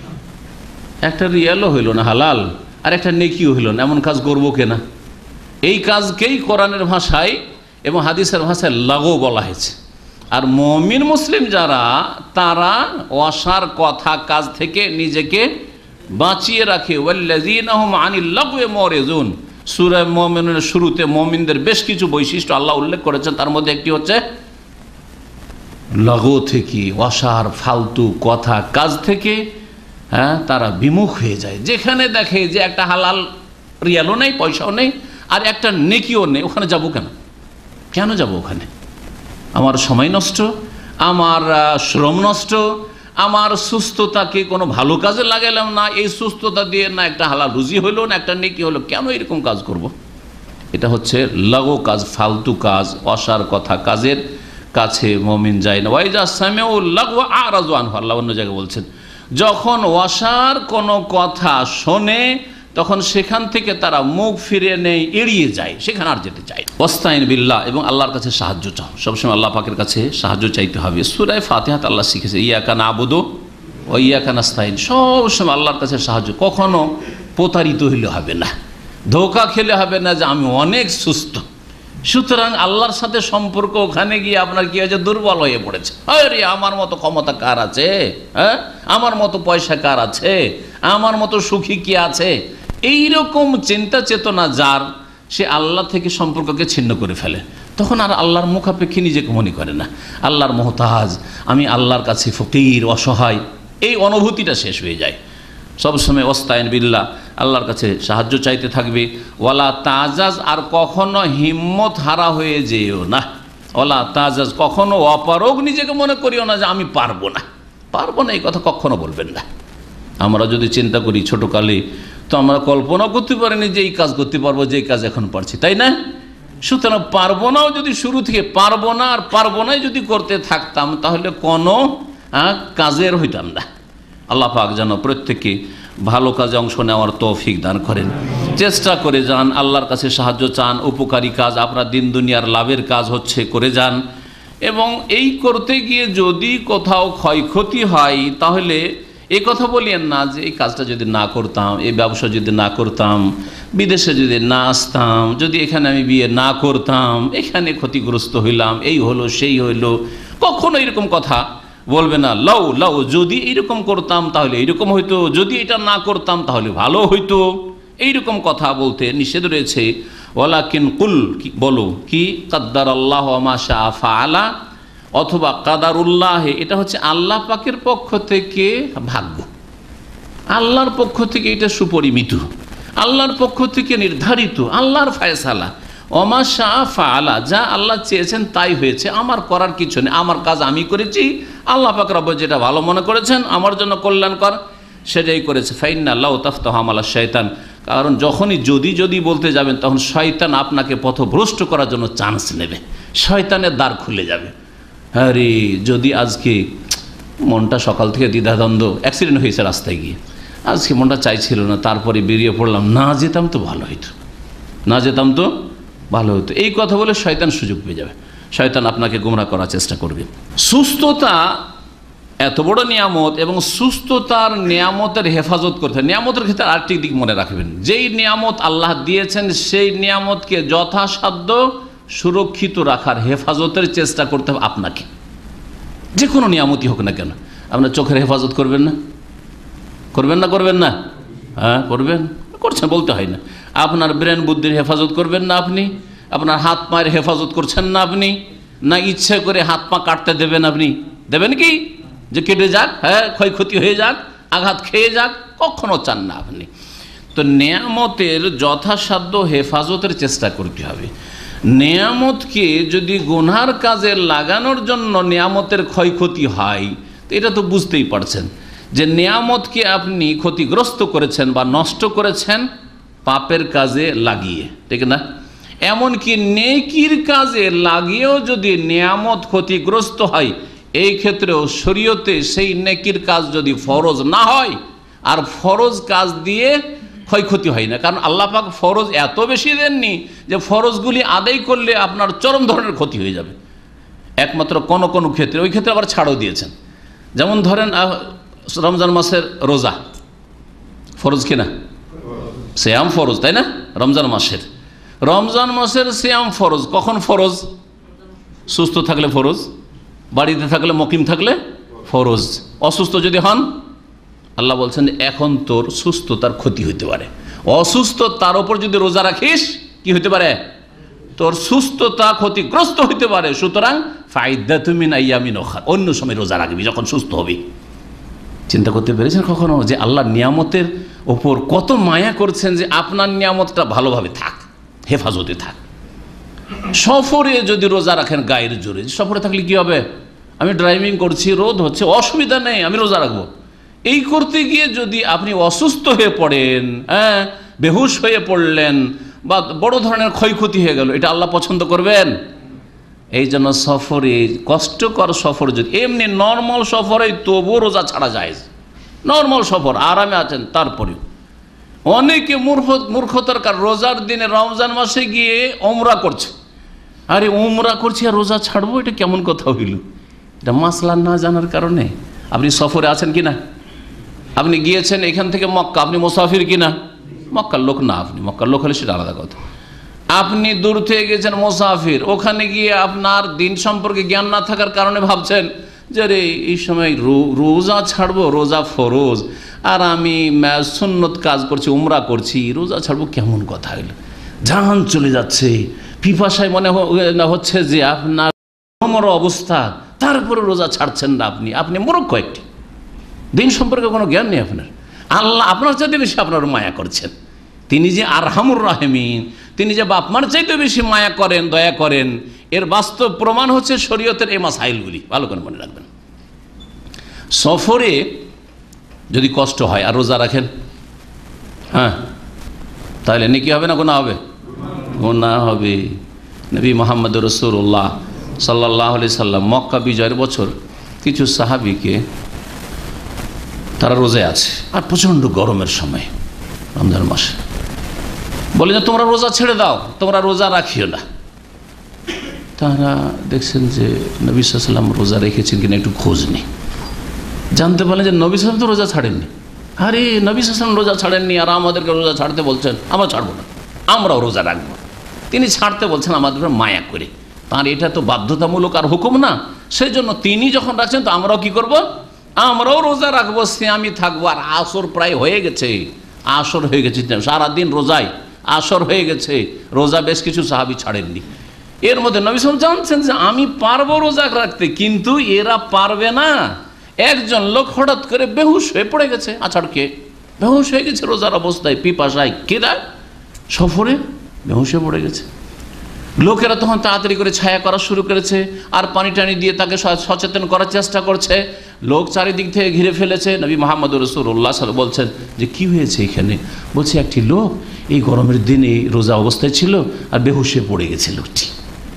একটা রিয়ালও হইল না হালাল, আর একটা নেকিও হইল না, এমন কাজ করবো কেনা? এই কাজকেই কোরআনের ভাষায় এবং হাদিসের ভাষায় লাগো বলা হয়েছে। আর মুমিন মুসলিম যারা, তারা অসার কথা কাজ থেকে নিজেকে বাঁচিয়ে রাখে। ওয়াল্লাযীনা হুম আনিল লাগওয়ি মুরিজুন। সূরা মুমিনের শুরুতে মুমিনদের বেশ কিছু বৈশিষ্ট্য আল্লাহ উল্লেখ করেছেন, তার মধ্যে একটি হচ্ছে লাগো থেকে, অসার ফালতু কথা কাজ থেকে হ্যাঁ তারা বিমুখ হয়ে যায়। যেখানে দেখে যে একটা হালাল রিয়ালও নেই, পয়সাও নেই, আর একটা নেকিও নেই, ওখানে যাব কেন? কেন যাব ওখানে? আমার সময় নষ্ট, আমার শ্রম নষ্ট, আমার সুস্থতাকে কোনো ভালো কাজে লাগালাম না, এই সুস্থতা দিয়ে না একটা হালাল রুজি হলো না একটা নেকি হলো, কেন এরকম কাজ করব? এটা হচ্ছে লাগো কাজ, ফালতু কাজ, অসার কথা কাজের কাছে মুমিন যায় না। ওয়াইজা সামিউ লাগওয়া আরাযু আনহু, আল্লাহ অন্য জায়গায় বলছেন, যখন অসার কোনো কথা শোনে তখন সেখান থেকে তারা মুখ ফিরে নেই, এড়িয়ে যায়, সেখানে আর যেতে চায়। ওয়াস্তাইন বিল্লাহ, এবং আল্লাহর কাছে সাহায্য চাও, সবসময় আল্লাহ পাকের কাছে সাহায্য চাইতে হবে। সূরা ফাতিহাত আল্লাহ শিখেছে ইয়াকা নাবুদু ওয়া ইয়াকা নাস্তাইন, সবসময় আল্লাহর কাছে সাহায্য। কখনো প্রতারিত হইলে হবে না, ধোঁকা খেলে হবে না যে আমি অনেক সুস্থ, সুতরাং আল্লাহর সাথে সম্পর্ক ওখানে গিয়ে আপনার কি হয়েছে, দুর্বল হয়ে পড়েছে। আরে আমার মতো ক্ষমতা কার আছে, হ্যাঁ আমার মতো পয়সা কার আছে, আমার মতো সুখী কি আছে, এইরকম চিন্তা চেতনা যার, সে আল্লাহ থেকে সম্পর্ককে ছিন্ন করে ফেলে। তখন আর আল্লাহর মুখাপেক্ষী নিজেকে মনে করে না, আল্লাহর মোহতাজ, আমি আল্লাহর কাছে ফকির, অসহায়, এই অনুভূতিটা শেষ হয়ে যায়। সবসময় ওয়াস্তাইন বিল্লাহ, আল্লাহর কাছে সাহায্য চাইতে থাকবে। ওয়ালা তাজাজ, আর কখনো হিম্মত হারা হয়ে যেও না। ওয়ালা তাজাজ, কখনো অপারগ নিজেকে মনে করিও না যে আমি পারবো না, পারবো না, এই কথা কখনো বলবেন না। আমরা যদি চিন্তা করি ছোটোকালে, তো আমরা কল্পনা করতে পারিনি যে এই কাজ করতে পারবো, যে এই কাজ এখন পারছি, তাই না? সুতরাং পারবো নাও যদি শুরু থেকে পারবো না আর পারবো নাই যদি করতে থাকতাম, তাহলে কোনো কাজের হইতাম না। আল্লাহ পাক যেন প্রত্যেককে ভালো কাজে অংশ নেওয়ার তৌফিক দান করেন। চেষ্টা করে যান, আল্লাহর কাছে সাহায্য চান, উপকারী কাজ, আপনার দিন দুনিয়ার লাভের কাজ হচ্ছে, করে যান। এবং এই করতে গিয়ে যদি কোথাও ক্ষয়ক্ষতি হয়, তাহলে এই কথা বলিয়েন না যে এই কাজটা যদি না করতাম, এই ব্যবসা যদি না করতাম, বিদেশে যদি না আসতাম, যদি এখানে আমি বিয়ে না করতাম, এখানে ক্ষতিগ্রস্ত হইলাম, এই হলো সেই হইলো, কখনো এরকম কথা বলবে না। লাউ লাউ, যদি এইরকম করতাম তাহলে এইরকম হইতো, যদি এটা না করতাম তাহলে ভালো হইতো, এইরকম কথা বলতে নিষেধ রয়েছে। ওয়ালাকিন কুল, বলো কি, কাদ্দার আল্লাহ মা শাআ ফাআলা, অথবা কাদারুল্লাহ, এটা হচ্ছে আল্লাহ পাকের পক্ষ থেকে ভাগ্য, আল্লাহর পক্ষ থেকে এটা সুপরিমিত, আল্লাহর পক্ষ থেকে নির্ধারিত, আল্লাহর ফায়সালা। ওমা শাআ ফাআলা, যা আল্লাহ চেয়েছেন তাই হয়েছে, আমার করার কিছু নেই, আমার কাজ আমি করেছি, আল্লাহ পাক রব্ব যেটা ভালো মনে করেছেন আমার জন্য কল্যাণকর সেটাই করেছে। ফাইন্না লাউ তাফতাহু আমালা শয়তান, কারণ যখনই যদি যদি বলতে যাবেন তখন শয়তান আপনাকে পথভ্রষ্ট করার জন্য চান্স নেবে, শয়তানের দ্বার খুলে যাবে। আরে যদি আজকে মনটা সকাল থেকে দ্বিধাদ্বন্দ্ব, অ্যাক্সিডেন্ট হয়েছে রাস্তায় গিয়ে, আজকে মনটা চাইছিল না, তারপরে বেরিয়ে পড়লাম, না যেতাম তো ভালো হইতো, না যেতাম তো ভালো হতো, এই কথা বলে শয়তান সুযোগ পেয়ে যাবে, শয়তান আপনাকে গোমরাহ করার চেষ্টা করবে। সুস্থতা এত বড় নিয়ামত, এবং সুস্থতার নিয়ামতের হেফাজত করতে হয়। নিয়ামতের ক্ষেত্রে আরেকটি দিক মনে রাখবেন, যেই নিয়ামত আল্লাহ দিয়েছেন সেই নিয়ামতকে যথাসাধ্য সুরক্ষিত রাখার, হেফাজতের চেষ্টা করতে হবে আপনাকে। যে কোনো নিয়ামতই হোক না কেন, আপনার চোখের হেফাজত করবেন না, করবেন না করবেন না হ্যাঁ করবেন, করছেন বলতে হয় না। আপনার ব্রেন বুদ্ধির হেফাজত করবেন না আপনি, আপনার হাত পায়ের হেফাজত করছেন না আপনি, না ইচ্ছে করে হাত পা কাটতে দেবেন আপনি, দেবেন কি যে কেটে যাক, হ্যাঁ ক্ষয়ক্ষতি হয়ে যাক, আঘাত খেয়ে যাক, কখনো চান না আপনি। তো নিয়ামতের যথাসাধ্য হেফাজতের চেষ্টা করতে হবে। নিয়ামতকে যদি গুনার কাজে লাগানোর জন্য নিয়ামতের ক্ষয়ক্ষতি হয়, তো এটা তো বুঝতেই পারছেন যে নিয়ামতকে আপনি ক্ষতিগ্রস্ত করেছেন বা নষ্ট করেছেন পাপের কাজে লাগিয়ে, ঠিক না? এমনকি নেকির কাজে লাগিয়েও যদি নিয়ামত ক্ষতিগ্রস্ত হয়, এই ক্ষেত্রেও শরীয়তে সেই নেকির কাজ যদি ফরজ না হয়, আর ফরজ কাজ দিয়ে ক্ষয়ক্ষতি হয় না, কারণ আল্লাহ পাক ফরজ এত বেশি দেননি যে ফরজগুলি আদায় করলে আপনার চরম ধরনের ক্ষতি হয়ে যাবে। একমাত্র কোনো কোনো ক্ষেত্রে, ওই ক্ষেত্রে আবার ছাড়ও দিয়েছেন। যেমন ধরেন রমজান মাসের রোজা ফরজ কিনা? সিয়াম ফরজ, তাই না? রমজান মাসের রমজান মাসের সিয়াম ফরজ। কখন ফরজ? সুস্থ থাকলে ফরজ, বাড়িতে থাকলে, মকিম থাকলে ফরজ। অসুস্থ যদি হন, আল্লাহ বলছেন এখন তোর সুস্থতার ক্ষতি হইতে পারে, অসুস্থ তার উপর যদি রোজা রাখিস কি হইতে পারে? তোর সুস্থতা ক্ষতিগ্রস্ত হইতে পারে। সুতরাং ফাইদাতু মিন আইয়ামিন উখর, অন্য সময় রোজা রাখবি যখন সুস্থ হবি। চিন্তা করতে পেরেছেন কখনো যে আল্লাহ নিয়ামতের ওপর কত মায়া করছেন যে আপনার নিয়ামতটা ভালোভাবে থাক, হেফাজতে থাক। সফরে যদি রোজা রাখেন গায়ের জোরে, সফরে থাকলে কি হবে? আমি ড্রাইভিং করছি, রোদ হচ্ছে, অসুবিধা নেই, আমি রোজা রাখবো। এই করতে গিয়ে যদি আপনি অসুস্থ হয়ে পড়েন, হ্যাঁ, বেহুশ হয়ে পড়লেন বা বড় ধরনের ক্ষয়ক্ষতি হয়ে গেল, এটা আল্লাহ পছন্দ করবেন? এই জন্য সফরে, কষ্টকর সফর যদি, এমনি নর্মাল সফরে তবুও রোজা ছাড়া যায়, নর্মাল সফর আরামে আছেন, তারপরেও অনেকে মূর্খ মূর্খতার কারণ রোজার দিনে রমজান মাসে গিয়ে ওমরা করছে। আরে ওমরা করছি আর রোজা ছাড়বো, এটা কেমন কথা হইল? এটা মাসলা না জানার কারণে। আপনি সফরে আছেন কি না? আপনি গিয়েছেন এখান থেকে মক্কা, আপনি মুসাফির কি না? মক্কার লোক না, আপনি মক্কার লোক হলে সেটা আলাদা কথা। আপনি দূর থেকে গেছেন মুসাফির, ওখানে গিয়ে আপনার দিন সম্পর্কে জ্ঞান না থাকার কারণে ভাবছেন যে রে এই সময় রোজা ছাড়বো, রোজা ফরজ, আর আমি সুন্নত কাজ করছি, উমরা করছি, রোজা ছাড়বো, কেমন কথা হইল? জান চলে যাচ্ছে, পিপাসায় মনে হচ্ছে যে আপনার মর অবস্থা, তারপরে রোজা ছাড়ছেন না আপনি। আপনি মূর্খ একটি, দিন সম্পর্কে কোনো জ্ঞান নেই আপনার। আল্লাহ আপনার চাইতে বেশি আপনার মায়া করছেন। তিনি যে আরহামুর রাহিমিন, তিনি যে বাপমার চাইতে বেশি মায়া করেন, দয়া করেন, এর বাস্তব প্রমাণ হচ্ছে শরীয়তের এই মাসাইলগুলি। ভালো করে মনে রাখবেন। সফরে যদি কষ্ট হয় আর রোজা রাখেন, হ্যাঁ, তাহলে নেকি হবে না গুনাহ হবে? গুনাহ হবে। নবী মুহাম্মদ রাসূলুল্লাহ সাল্লাল্লাহু আলাইহি সাল্লাম মক্কা বিজয়ের বছর কিছু সাহাবীকে, তারা রোজায় আছে আর প্রচণ্ড গরমের সময় রমজান মাসে, বলে যে তোমরা রোজা ছেড়ে দাও, তোমরা রোজা রাখিও না। তারা দেখছেন যে নবী সাল্লাল্লাহু আলাইহি সাল্লাম রোজা রেখেছেন কিনা একটু খোঁজ নেই, জানতে পারলেন যে নবী সাল্লাল্লাহু আলাইহি সাল্লাম তো রোজা ছাড়েননি। আরে নবী সাল্লাল্লাহু আলাইহি সাল্লাম রোজা ছাড়েননি আর আমাদেরকে রোজা ছাড়তে বলছেন, আমরা ছাড়বো না, আমরাও রোজা রাখবো। তিনি ছাড়তে বলছেন আমাদের মায়া করে, তার এটা তো বাধ্যতামূলক আর হুকুম না, সেই জন্য তিনি যখন রাখছেন তো আমরাও কি করব? আমরাও রোজা রাখবো, সিয়ামি থাকবো। আর আসর প্রায় হয়ে গেছে, আসর হয়ে গেছে, সারাদিন রোজায় আসর হয়ে গেছে, রোজা বেশ কিছু সাহাবী ছাড়েননি। এর মধ্যে নবী সাল্লাল্লাহু আলাইহি ওয়াসাল্লাম জানছেন যে আমি পারবো রোজা রাখতে, কিন্তু এরা পারবে না। একজন লোক হঠাৎ করে বেহুশ হয়ে পড়ে গেছে, আছাড় কে বেহুশ হয়ে গেছে রোজার অবস্থায়, পিপাসায়, কেদা সফরে বেহুশ হয়ে পড়ে গেছে। লোকেরা তখন তাড়াতাড়ি করে ছায়া করা শুরু করেছে আর পানি টানি দিয়ে তাকে সচেতন করার চেষ্টা করছে। লোক চারিদিক থেকে ঘিরে ফেলেছে। নবী মুহাম্মদ রাসূলুল্লাহ সাল্লাল্লাহু আলাইহি ওয়াসাল্লাম বলছেন যে কি হয়েছে এখানে? বলছে একটি লোক এই গরমের দিনে রোজা অবস্থায় ছিল আর বেহুশ হয়ে পড়ে গেছে লোকটি।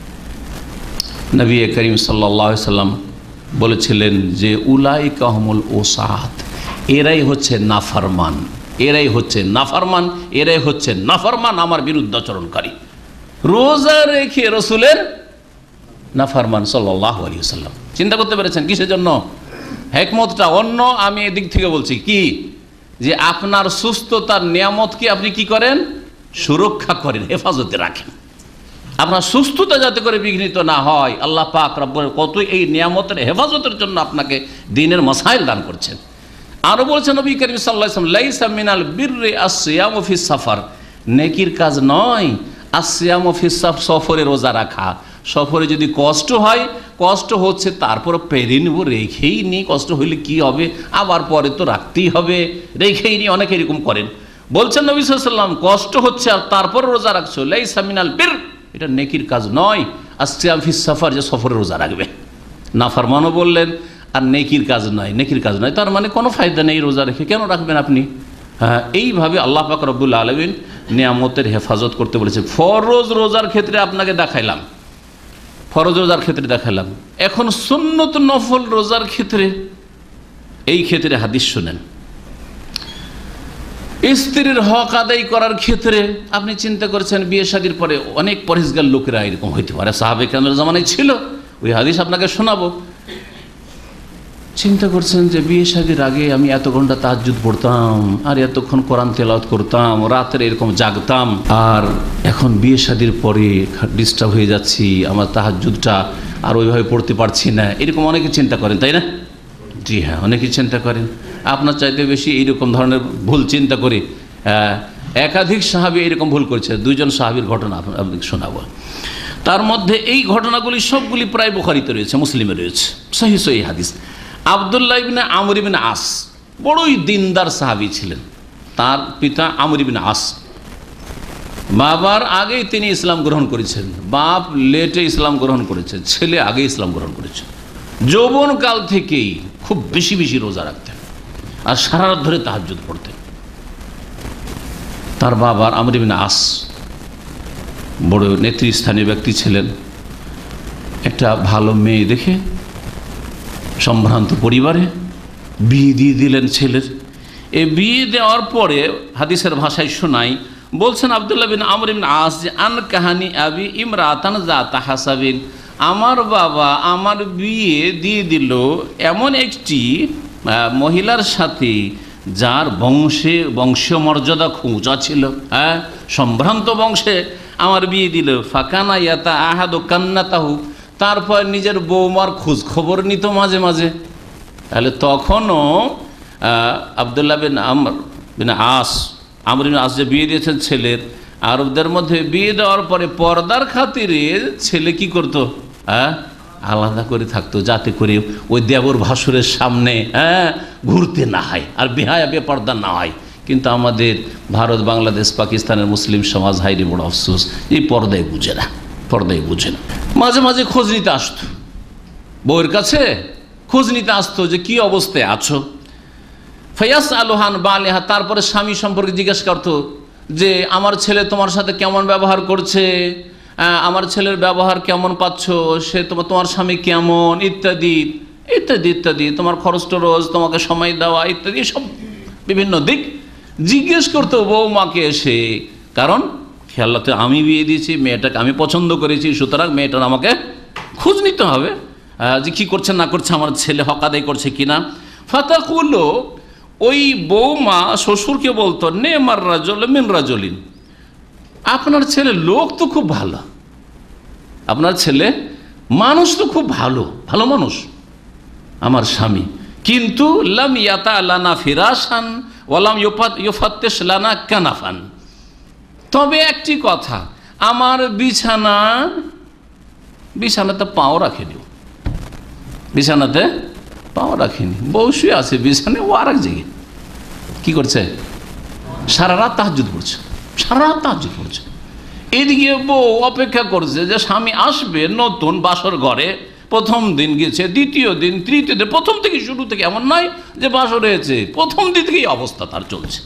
নবী করিম সাল্লাল্লাহু আলাইহি ওয়াসাল্লাম বলেছিলেন যে উলাইকা হুমুল ওসাত, এরাই হচ্ছে নাফরমান, এরাই হচ্ছে নাফরমান, এরাই হচ্ছে নাফরমান, আমার বিরুদ্ধাচরণকারী, রোজা রেখে রসুলের নাফরমান সাল্লাল্লাহু আলাইহি ওয়াসাল্লাম। চিন্তা করতে পেরেছেন কিসের জন্য? হিকমতটা অন্য, আমি এদিক থেকে বলছি কি, যে আপনার সুস্থতার নিয়ামতকে আপনি কি করেন? সুরক্ষা করেন, হেফাজতে রাখেন। আপনার সুস্থতা যাতে করে বিঘ্নিত না হয়, আল্লাহ পাক রব্বুল কত এই নিয়ামতের হেফাজতের জন্য আপনাকে দিনের মাসাইল দান করছেন। আরো বলছেন নবী করিম সাল্লাল্লাহু আলাইহি ওয়াসাল্লাম, লাইসা মিনাল বিররি আসসিয়ামু ফিস সাফার, নেকির কাজ নয় আসসিয়ামু ফিস সাফর, সফরে রোজা রাখা। সফরে যদি কষ্ট হয়, কষ্ট হচ্ছে তারপর পেরে নেব, রেখেই নি, কষ্ট হইলে কি হবে, আবার পরে তো রাখতেই হবে, রেখেই নি, অনেকে এরকম করেন। বলছেন নবী সাল্লাল্লাহু আলাইহি ওয়াসাল্লাম কষ্ট হচ্ছে আর তারপর রোজা রাখছো, লাইসা মিনাল বির, এটা নেকির কাজ নয় আসসিয়াম ফিস সাফার, যে সফরে রোজা রাখবে। নাফরমানও বললেন আর নেকির কাজ নয়, নেকির কাজ নয়, তার মানে কোনো ফায়দা নেই রোজা রেখে, কেন রাখবেন আপনি? হ্যাঁ, এইভাবে আল্লাহ পাক রব্বুল আলামিন নিয়ামতের হেফাজত করতে বলেছে। ফরজ রোজার ক্ষেত্রে আপনাকে দেখাইলাম, ফরজ রোজার ক্ষেত্রে দেখালাম, এখন সুন্নত নফল রোজার ক্ষেত্রে, এই ক্ষেত্রে হাদিস শুনেন। স্ত্রীর হক আদায় করার ক্ষেত্রে আপনি চিন্তা করেছেন বিয়ে শাদীর পরে অনেক পরহেজগার লোকেরা এরকম হইতে পারে, সাহাবে কেরামের জামানায় ছিল, ওই হাদিস আপনাকে শোনাবো। চিন্তা করছেন যে বিয়ে শাদীর আগে আমি এত ঘন্টা তাহাজ্জুদ পড়তাম আর এতক্ষণ কোরআন তেলাওয়াত করতাম, রাত্রে এরকম জাগতাম, আর এখন বিয়ে শাদীর পরে ডিস্টার্ব হয়ে যাচ্ছি, আমার তাহাজ্জুদটা আর ওইভাবে পড়তে পারছি না, এরকম অনেকে চিন্তা করেন, তাই না? জি হ্যাঁ, অনেকেই চিন্তা করেন। আপনার চাইতে বেশি এইরকম ধরনের ভুল চিন্তা করে একাধিক সাহাবী এরকম ভুল করেছে। দুইজন সাহাবীর ঘটনা আপনাকে শোনাবো। তার মধ্যে এই ঘটনাগুলি সবগুলি প্রায় বুখারীতে রয়েছে, মুসলিমে রয়েছে, সহিহ সহিহ হাদিস। আব্দুল্লাহ ইবনে আমর ইবনে আস বড়ই দিনদার সাহাবী ছিলেন। তার পিতা আমর ইবনে আস বাবার আগেই তিনি ইসলাম গ্রহণ করেছেন, বাপ লেটে ইসলাম গ্রহণ করেছেন, ছেলে আগে ইসলাম গ্রহণ করেছেন। যৌবনকাল থেকেই খুব বেশি বেশি রোজা রাখতেন আর সারা রাত ধরে তাহাজ্জুদ পড়তেন। তার বাবার আমর ইবনে আস বড় নেতৃস্থানীয় ব্যক্তি ছিলেন। একটা ভালো মেয়ে দেখে সম্ভ্রান্ত পরিবারে বিয়ে দিয়ে দিলেন ছেলের। এই বিয়ে দেওয়ার পরে হাদিসের ভাষায় শোনাই, বলছেন আব্দুল্লাহ বিন আমর ইবনে আস যে আন কাহানি আবি ইমরাতান যাতা হাসাবিন, আমার বাবা আমার বিয়ে দিয়ে দিল এমন একটি মহিলার সাথে যার বংশে বংশীয় মর্যাদা খুব উঁচা ছিল, হ্যাঁ সম্ভ্রান্ত বংশে আমার বিয়ে দিল। ফাকানা ইয়াতা আহাদু কান্নাতাহু, তারপর নিজের বৌমার খোঁজ খবর নিত মাঝে মাঝে। তাহলে তখনও আব্দুল্লাহ বিন আমর বিন আস আমর বিন আস যে বিয়ে দিয়েছেন ছেলের, আরবদের মধ্যে বিয়ে দেওয়ার পরে পর্দার খাতিরে ছেলে কি করতো, হ্যাঁ আলাদা করে থাকতো, যাতে করে ওই দেবর ভাসুরের সামনে হ্যাঁ ঘুরতে না হয় আর বেহায়া বেপর্দা না হয়। কিন্তু আমাদের ভারত, বাংলাদেশ, পাকিস্তানের মুসলিম সমাজ হাইরে বড় আফসোস, এই পর্দায় বুঝে না, পর্দায় বুঝে না। মাঝে মাঝে খোঁজ নিতে আসতো, বউয়ের কাছে খোঁজ নিতে আসতো যে কি অবস্থায় আছো। ফায়াস আলোহান বালেহা, তারপরে স্বামী সম্পর্কে জিজ্ঞেস করতো যে আমার ছেলে তোমার সাথে কেমন ব্যবহার করছে, আমার ছেলের ব্যবহার কেমন পাচ্ছ, সে তোমার তোমার স্বামী কেমন, ইত্যাদি ইত্যাদি ইত্যাদি, তোমার খরচ টরচ, তোমাকে সময় দেওয়া ইত্যাদি সব বিভিন্ন দিক জিজ্ঞেস করতো বৌমাকে এসে। কারণ খেয়ালাতে আমি বিয়ে দিয়েছি, মেয়েটাকে আমি পছন্দ করেছি, সুতরাং মেয়েটার আমাকে খোঁজ নিতে হবে যে কী করছে না করছে, আমার ছেলে হক আদায় করছে কিনা। ফাতাকুলো, ওই বৌমা শ্বশুরকে বলতো নে মার রাজল মিন রাজলিন, আপনার ছেলে লোক তো খুব ভালো, আপনার ছেলে মানুষ তো খুব ভালো, ভালো মানুষ আমার স্বামী, কিন্তু লাম ইয়াতা লানা ফিরাসান ওয়ালাম ইউফাত্তিশ লানা কানাফান, তবে একটি কথা, আমার বিছানা বিছানাতে পাও রাখেনি, বিছানাতে পাও রাখেনি, বউ শুয়ে আছে বিছানায়, ও আর এক জায়গায় কী করছে, সারা রাত তাহাজ্জুদ পড়ছে, সারা রাত তাহাজ্জুদ পড়ছে। এদিকে বউ অপেক্ষা করছে যে স্বামী আসবে নতুন বাসর ঘরে, প্রথম দিন গেছে, দ্বিতীয় দিন, তৃতীয় দিন, প্রথম থেকে শুরু থেকে, এমন নয় যে বাসর হয়েছে, প্রথম দিন থেকেই অবস্থা তার চলছে,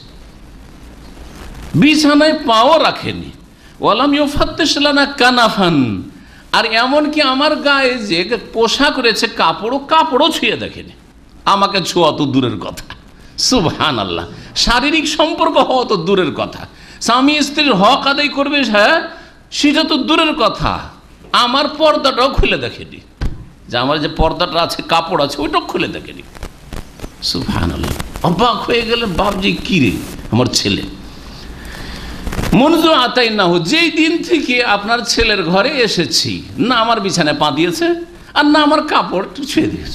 বিছানায় পাও রাখেনি। ওয়ালাম ইউফাত্তিশ লানা কানাফান, আর এমনকি আমার গায়ে যে পোশাক রয়েছে কাপড়ও কাপড়ও ছুঁয়ে দেখেনি, আমাকে ছোঁয়া তো দূরের কথা, সুবহানাল্লাহ, শারীরিক সম্পর্ক হওয়া তো দূরের কথা, স্বামী স্ত্রীর হক আদায় করবে, হ্যাঁ সেটা তো দূরের কথা, আমার পর্দাটাও খুলে দেখেনি, যে আমার যে পর্দাটা আছে কাপড় আছে ওইটাও খুলে দেখেনি। সুবহানাল্লাহ, অবাক হয়ে গেলেন, বাপজি কি রে আমার ছেলে। মনজু আতাই না হো, যেই দিন থেকে আপনার ছেলের ঘরে এসেছি, না আমার বিছানায় পা দিয়েছে আর না আমার কাপড় ছুঁয়ে দিয়েছে।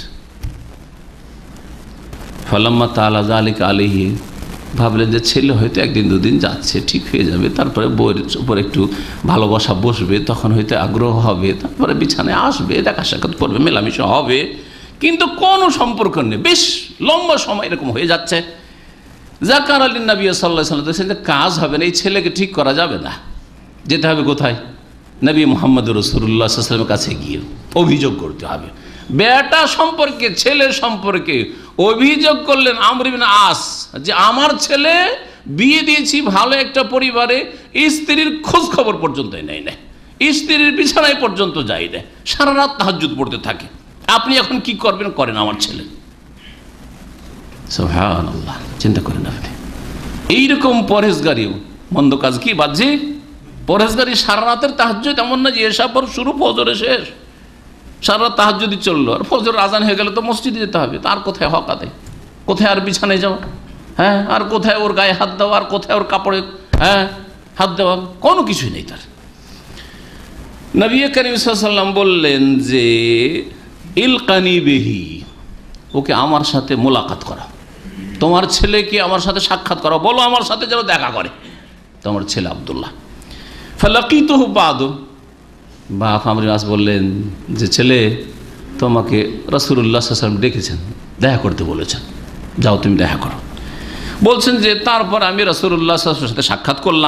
ফালাম্মা তাআলা যালিকা আলাইহি, ভাবলেন যে ছেলে হয়তো একদিন দুদিন যাচ্ছে, ঠিক হয়ে যাবে, তারপরে বইয়ের উপর একটু ভালোবাসা বসবে, তখন হয়তো আগ্রহ হবে, তারপরে বিছানায় আসবে, দেখা সাক্ষাৎ করবে, মেলামেশা হবে, কিন্তু কোনো সম্পর্ক নেই, বেশ লম্বা সময় এরকম হয়ে যাচ্ছে। যাকার আলী নবী সাল্লাল্লাহু আলাইহি ওয়াসাল্লাম, কাজ হবে না, এই ছেলেকে ঠিক করা যাবে না, যেতে হবে কোথায়, নবী মুহাম্মদ রাসূলুল্লাহ সাল্লাল্লাহু আলাইহি ওয়াসাল্লামের কাছে গিয়ে অভিযোগ করতে হবে। বেটা সম্পর্কে, ছেলের সম্পর্কে অভিযোগ করলেন আমর ইবনে আস যে আমার ছেলে বিয়ে দিয়েছি ভালো একটা পরিবারে, স্ত্রীর খোঁজ খবর পর্যন্ত নেয় না, স্ত্রীর বিছানায় পর্যন্ত যায় না, সারা রাত তাহাজ্জুদ পড়তে থাকে, আপনি এখন কি করবেন করেন আমার ছেলে। সুবহানাল্লাহ, চিন্তা করেন আপনি, এইরকম পরহেজগারিও মন্দ কাজ কি বাজে, পরহেজগারি সারা রাতের তাহাজ্জুদ, এমন না যে এসা পর শুরু ফজরে শেষ, সারা রাত তাহাজ্জুদই চললো, আর ফজর আজান হয়ে গেলে তো মসজিদে যেতে হবে, তার কোথায় হক আদায়, কোথায় আর বিছানায় যাওয়া, হ্যাঁ আর কোথায় ওর গায়ে হাত দেওয়া, আর কোথায় ওর কাপড়ে হ্যাঁ হাত দেওয়া, কোনো কিছুই নেই তার। নবী করিম সাল্লাল্লাহু আলাইহি ওয়াসাল্লাম বললেন যে ইলকানি বিহি, ওকে আমার সাথে মোলাকাত করা, তোমার ছেলেকে আমার সাথে সাক্ষাৎ করা, বলো আমার সাথে যেন দেখা করে তোমার ছেলে আব্দুল্লাহ। ফালাকিতুহু বাদু, বাপ আমর ইবনে আস বললেন যে ছেলে তোমাকে রাসূলুল্লাহ সাল্লাল্লাহু আলাইহি ওয়াসাল্লাম ডেকেছেন, দেখা করতে বলেছেন, যাও তুমি দেখা করো। বলছেন যে তারপর আমি রাসূলুল্লাহ সাল্লাল্লাহু আলাইহি ওয়াসাল্লামের সাথে সাক্ষাৎ করলাম,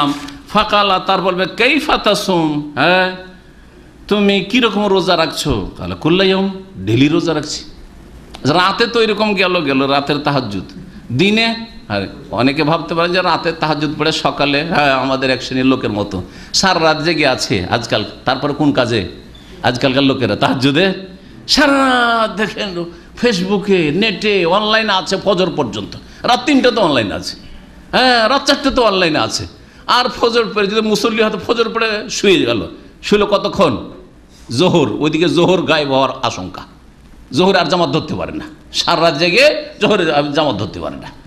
ফাকালা, তার বলবে কাইফা তাসুম, হ্যাঁ তুমি কিরকম রোজা রাখছো? কালা কুল্লাইয়ম, ডেলি রোজা রাখছি। রাতে তো এরকম গেল গেল রাতের তাহাজ্জুদ, দিনে হ্যাঁ অনেকে ভাবতে পারেন যে রাতে তাহাজ্জুদ পড়ে সকালে, হ্যাঁ আমাদের এক শ্রেণীর লোকের মতো সারা রাত জেগে আছে আজকাল। তারপরে কোন কাজে আজকালকার লোকেরা? তাহাজ্জুদে। সারা রাত দেখেন ফেসবুকে, নেটে, অনলাইনে আছে ফজর পর্যন্ত। রাত তিনটে তো অনলাইনে আছে, হ্যাঁ রাত চারটে তো অনলাইনে আছে। আর ফজর পড়ে যদি মুসল্লি হয়তো ফজর পড়ে শুয়ে গেল, শুলো কতক্ষণ? জোহর, ওইদিকে জোহর গায়েব হওয়ার আশঙ্কা, জোহর আর জামাত ধরতে পারে না, সারা রাত জেগে জোহরে জামাত ধরতে পারে না।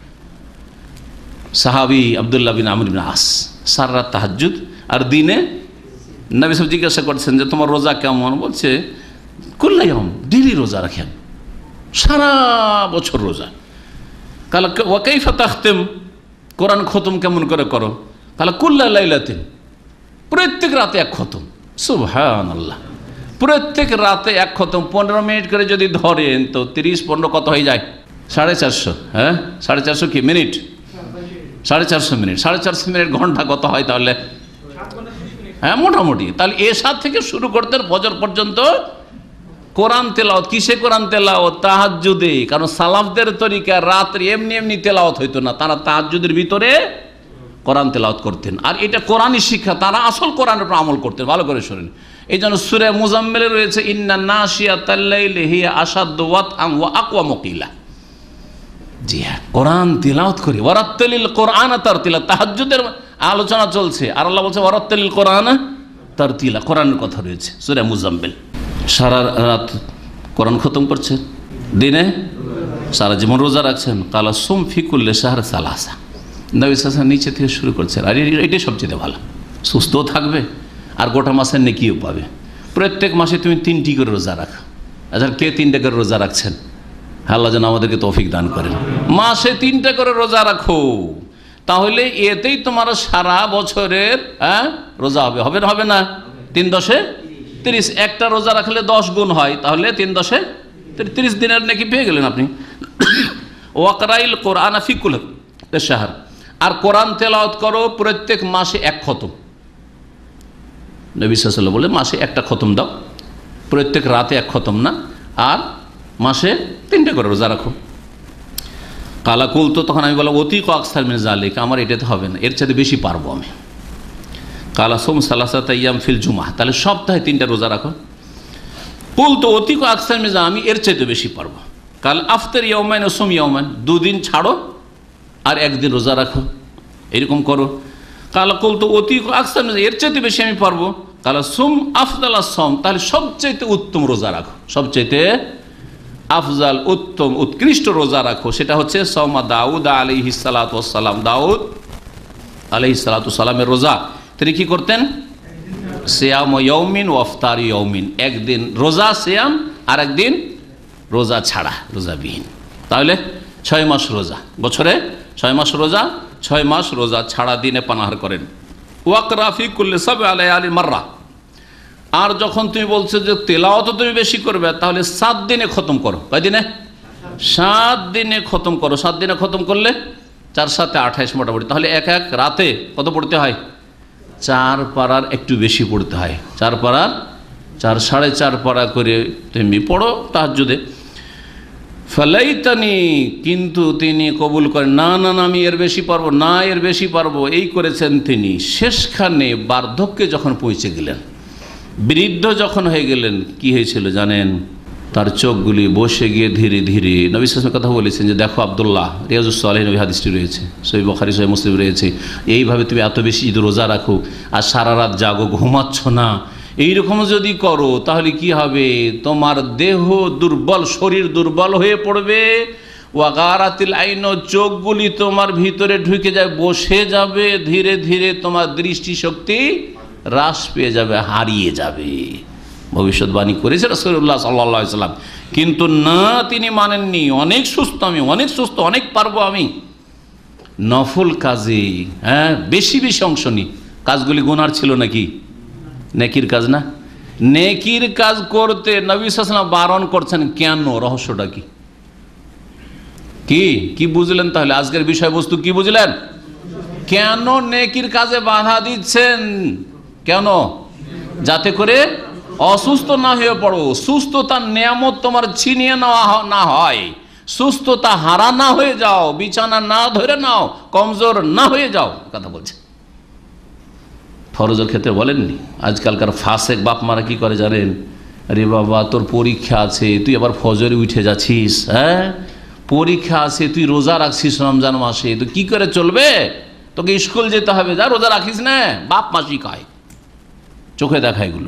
সাহাবী আব্দুল্লাহ বিন আমর বিন আস সারা রাত তাহাজ্জুদ, আর দিনে নবী সাহেব জিজ্ঞাসা করছেন যে তোমার রোজা কেমন? বলছে কুল্লাইয়ম, ডেইলি রোজা রাখেন, সারা বছর রোজা। কালা ওয়া কাইফা তাখতিম, কোরআন খতম কেমন করে করো? কালা কুল্লা লাইলাতিন, প্রত্যেক রাতে এক খতম। সুবহানাল্লাহ, প্রত্যেক রাতে এক খতম। পনেরো মিনিট করে যদি ধরেন তো তিরিশ পনেরো কত হয়ে যায়? সাড়ে চারশো। হ্যাঁ সাড়ে চারশো কি মিনিট? সাড়ে চারশো মিনিট। সাড়ে চারশো মিনিট ঘন্টা কত হয় তাহলে? হ্যাঁ মোটামুটি। তাহলে এশা থেকে শুরু করতে ফজর পর্যন্ত কোরআন তেলাওয়াত। কিসে কোরআন তেলাওয়াত? তাহাজ্জুদে। কারণ সালাফদের তরিকা রাত্রি এমনি এমনি তেলাওয়াত হইতো না, তারা তাহাজ্জুদের ভিতরে কোরআন তেলাওয়াত করতেন। আর এটা কোরআনই শিক্ষা, তারা আসল কোরআনের উপর আমল করতেন। ভালো করে শুনেন, এই জন্য সূরা মুজাম্মিলে রয়েছে ইন্না নাশিয়াতাল লাইলি হিয়া আশাদ্দু ওয়াতআন ওয়া আকওয়ামু কিলা। জি হ্যাঁ, কোরআন তিলাওয়াত করি। ওয়ারাত্তিলিল কোরআনা তারতিলা, তাহাজ্জুদের আলোচনা চলছে আর আল্লাহ বলছে ওয়ারাত্তিলিল কোরআনা তারতিলা, কোরআনের কথা রয়েছে সূরা মুজাম্মিল। সারা রাত কোরআন খতম করছে, দিনে সারা জীবন রোজা রাখছেন। কালা সুম ফি কুল্লি শাহর সালাসা, নবী সাল্লাল্লাহু আলাইহি ওয়াসাল্লাম নিচে থেকে শুরু করছেন। আর এটাই সবচেয়ে ভালো, সুস্থও থাকবে আর গোটা মাসের নেকিও পাবে। প্রত্যেক মাসে তুমি তিনটি করে রোজা রাখো। আচ্ছা কে তিনটা করে রোজা রাখছেন? আল্লাহ যেন আমাদেরকে তৌফিক দান করেন। মাসে তিনটা করে রোজা রাখো, তাহলে এতেই তোমার সারা বছরের হ্যাঁ রোজা হবে। হবে না? হবে না? তিন দশে তিরিশ। একটা রোজা রাখলে দশ গুণ হয়, তাহলে তিন দশে তিরিশ দিনের নাকি পেয়ে গেলেন আপনি। ওয়াকরাইল কোরআন ফি কুল্লি শাহর, আর কোরআন তেলাওয়াত করো প্রত্যেক মাসে এক খতম। নবী সাল্লাল্লাহু আলাইহি ওয়াসাল্লাম বলে মাসে একটা খতম দাও, প্রত্যেক রাতে এক খতম না, আর মাসে তিনটা করে রোজা রাখো। কালা কুল, তো তখন আমি বললাম অতি আকসার মিন যালিক, আমার এটাতে হবে না, এর চাইতে বেশি পারবো আমি। কালা সোম সালাসাতা ইয়াম ফিল জুমা, তাহলে সপ্তাহে তিনটা রোজা রাখো। কুল তো অতি আকসার মিন, আমি এর চাইতে বেশি পারবো। কাল আফতার ইয়াউমাইন সোম ইয়াউমাইন, দুদিন ছাড়ো আর একদিন রোজা রাখো, এরকম করো। কালা কুল তো অতি আকসার মিন, এর চাইতে বেশি আমি পারবো। কালা সোম আফদাল সম, তাহলে সবচাইতে উত্তম রোজা রাখো, সবচাইতে আফজাল উত্তম উৎকৃষ্ট রোজা রাখো। সেটা হচ্ছে সওমা দাউদ আলাইহিস সালাতু ওয়াস সালাম, দাউদ আলাইহিস সালাতু ওয়াস সালামের রোজা। তিনি কি করতেন? সিয়াম ইয়াউমিন ওয়া ইফতার ইয়াউমিন, একদিন রোজা সিয়াম আর একদিন রোজা ছাড়া, রোজাবিহীন। তাহলে ছয় মাস রোজা, বছরে ছয় মাস রোজা, ছয় মাস রোজা ছাড়া দিনে পানাহার করেন। ওয়াকরা ফি কুল্লি সাব'i লায়ালি মাররা, আর যখন তুমি বলছো যে তেলাওয়াত তুমি বেশি করবে, তাহলে সাত দিনে খতম করো। কয় দিনে? সাত দিনে খতম করো। সাত দিনে খতম করলে চার সাথে আঠাইশ মোটামুটি, তাহলে এক এক রাতে কত পড়তে হয়? চার পারার একটু বেশি পড়তে হয়। চার পারার চার সাড়ে চার পারা করে তুমি পড়ো তাহাজ্জুদে। ফালাইতানি, কিন্তু তিনি কবুল করেন না, না না আমি এর বেশি পারবো না, এর বেশি পারবো, এই করেছেন তিনি। শেষখানে বার্ধক্যে যখন পৌঁছে গেলেন, বৃদ্ধ যখন হয়ে গেলেন, কি হয়েছিল জানেন? তার চোখগুলি বসে গিয়ে ধীরে ধীরে, নবী সাল্লাল্লাহু আলাইহি ওয়াসাল্লাম কথা বলেছেন যে দেখো আব্দুল্লাহ, রিয়াজুস সালিহিন নবী হাদিসটি রয়েছে, সহিহ বুখারী সহিহ মুসলিম রয়েছে, এইভাবে তুমি এত বেশি যদি রোজা রাখো আর সারা রাত জাগো, ঘুমাচ্ছ না, এইরকম যদি করো তাহলে কি হবে? তোমার দেহ দুর্বল, শরীর দুর্বল হয়ে পড়বে। ওয়াগারাতিল আইন, চোখগুলি তোমার ভিতরে ঢুকে যায়, বসে যাবে, ধীরে ধীরে তোমার দৃষ্টিশক্তি হ্রাস পেয়ে যাবে, হারিয়ে যাবে। ভবিষ্যৎবাণী করেছে রাসূলুল্লাহ সাল্লাল্লাহু আলাইহি ওয়াসাল্লাম, কিন্তু না, তিনি মানেননি। অনেক সুস্থ আমি, অনেক সুস্থ, অনেক পারবো আমি। নফল কাজে হ্যাঁ বেশি বেশি অংশ নিই। কাজগুলি গুনার ছিল নাকি? নেকির কাজ না? নেকির কাজ করতে নবী সাল্লাল্লাহু আলাইহি ওয়াসাল্লাম বারণ করছেন কেন? রহস্যটা কি? কি কি বুঝলেন? তাহলে আজকের বিষয়বস্তু কি বুঝলেন? কেন নেকির কাজে বাধা দিচ্ছেন? কেন? যাতে করে অসুস্থ না হয়ে পড়ো, সুস্থতার নিয়ামত তোমার ছিনিয়ে নেওয়া না হয়, সুস্থতা হারা না হয়ে যাও, বিছানা না ধরে নাও, কমজোর না হয়ে যাও, কথা বলছে। ফরজের ক্ষেত্রে বলেননি। আজকালকার ফাসেক বাপ মারা কি করে জানেন? আরে বাবা, তোর পরীক্ষা আছে, তুই আবার ফজরে উঠে যাচ্ছিস, হ্যাঁ পরীক্ষা আছে, তুই রোজা রাখছিস রমজান মাসে, তো কি করে চলবে? তোকে স্কুল যেতে হবে, যা রোজা রাখিস না। বাপ মাসি খায়, চোখে দেখা এগুলো।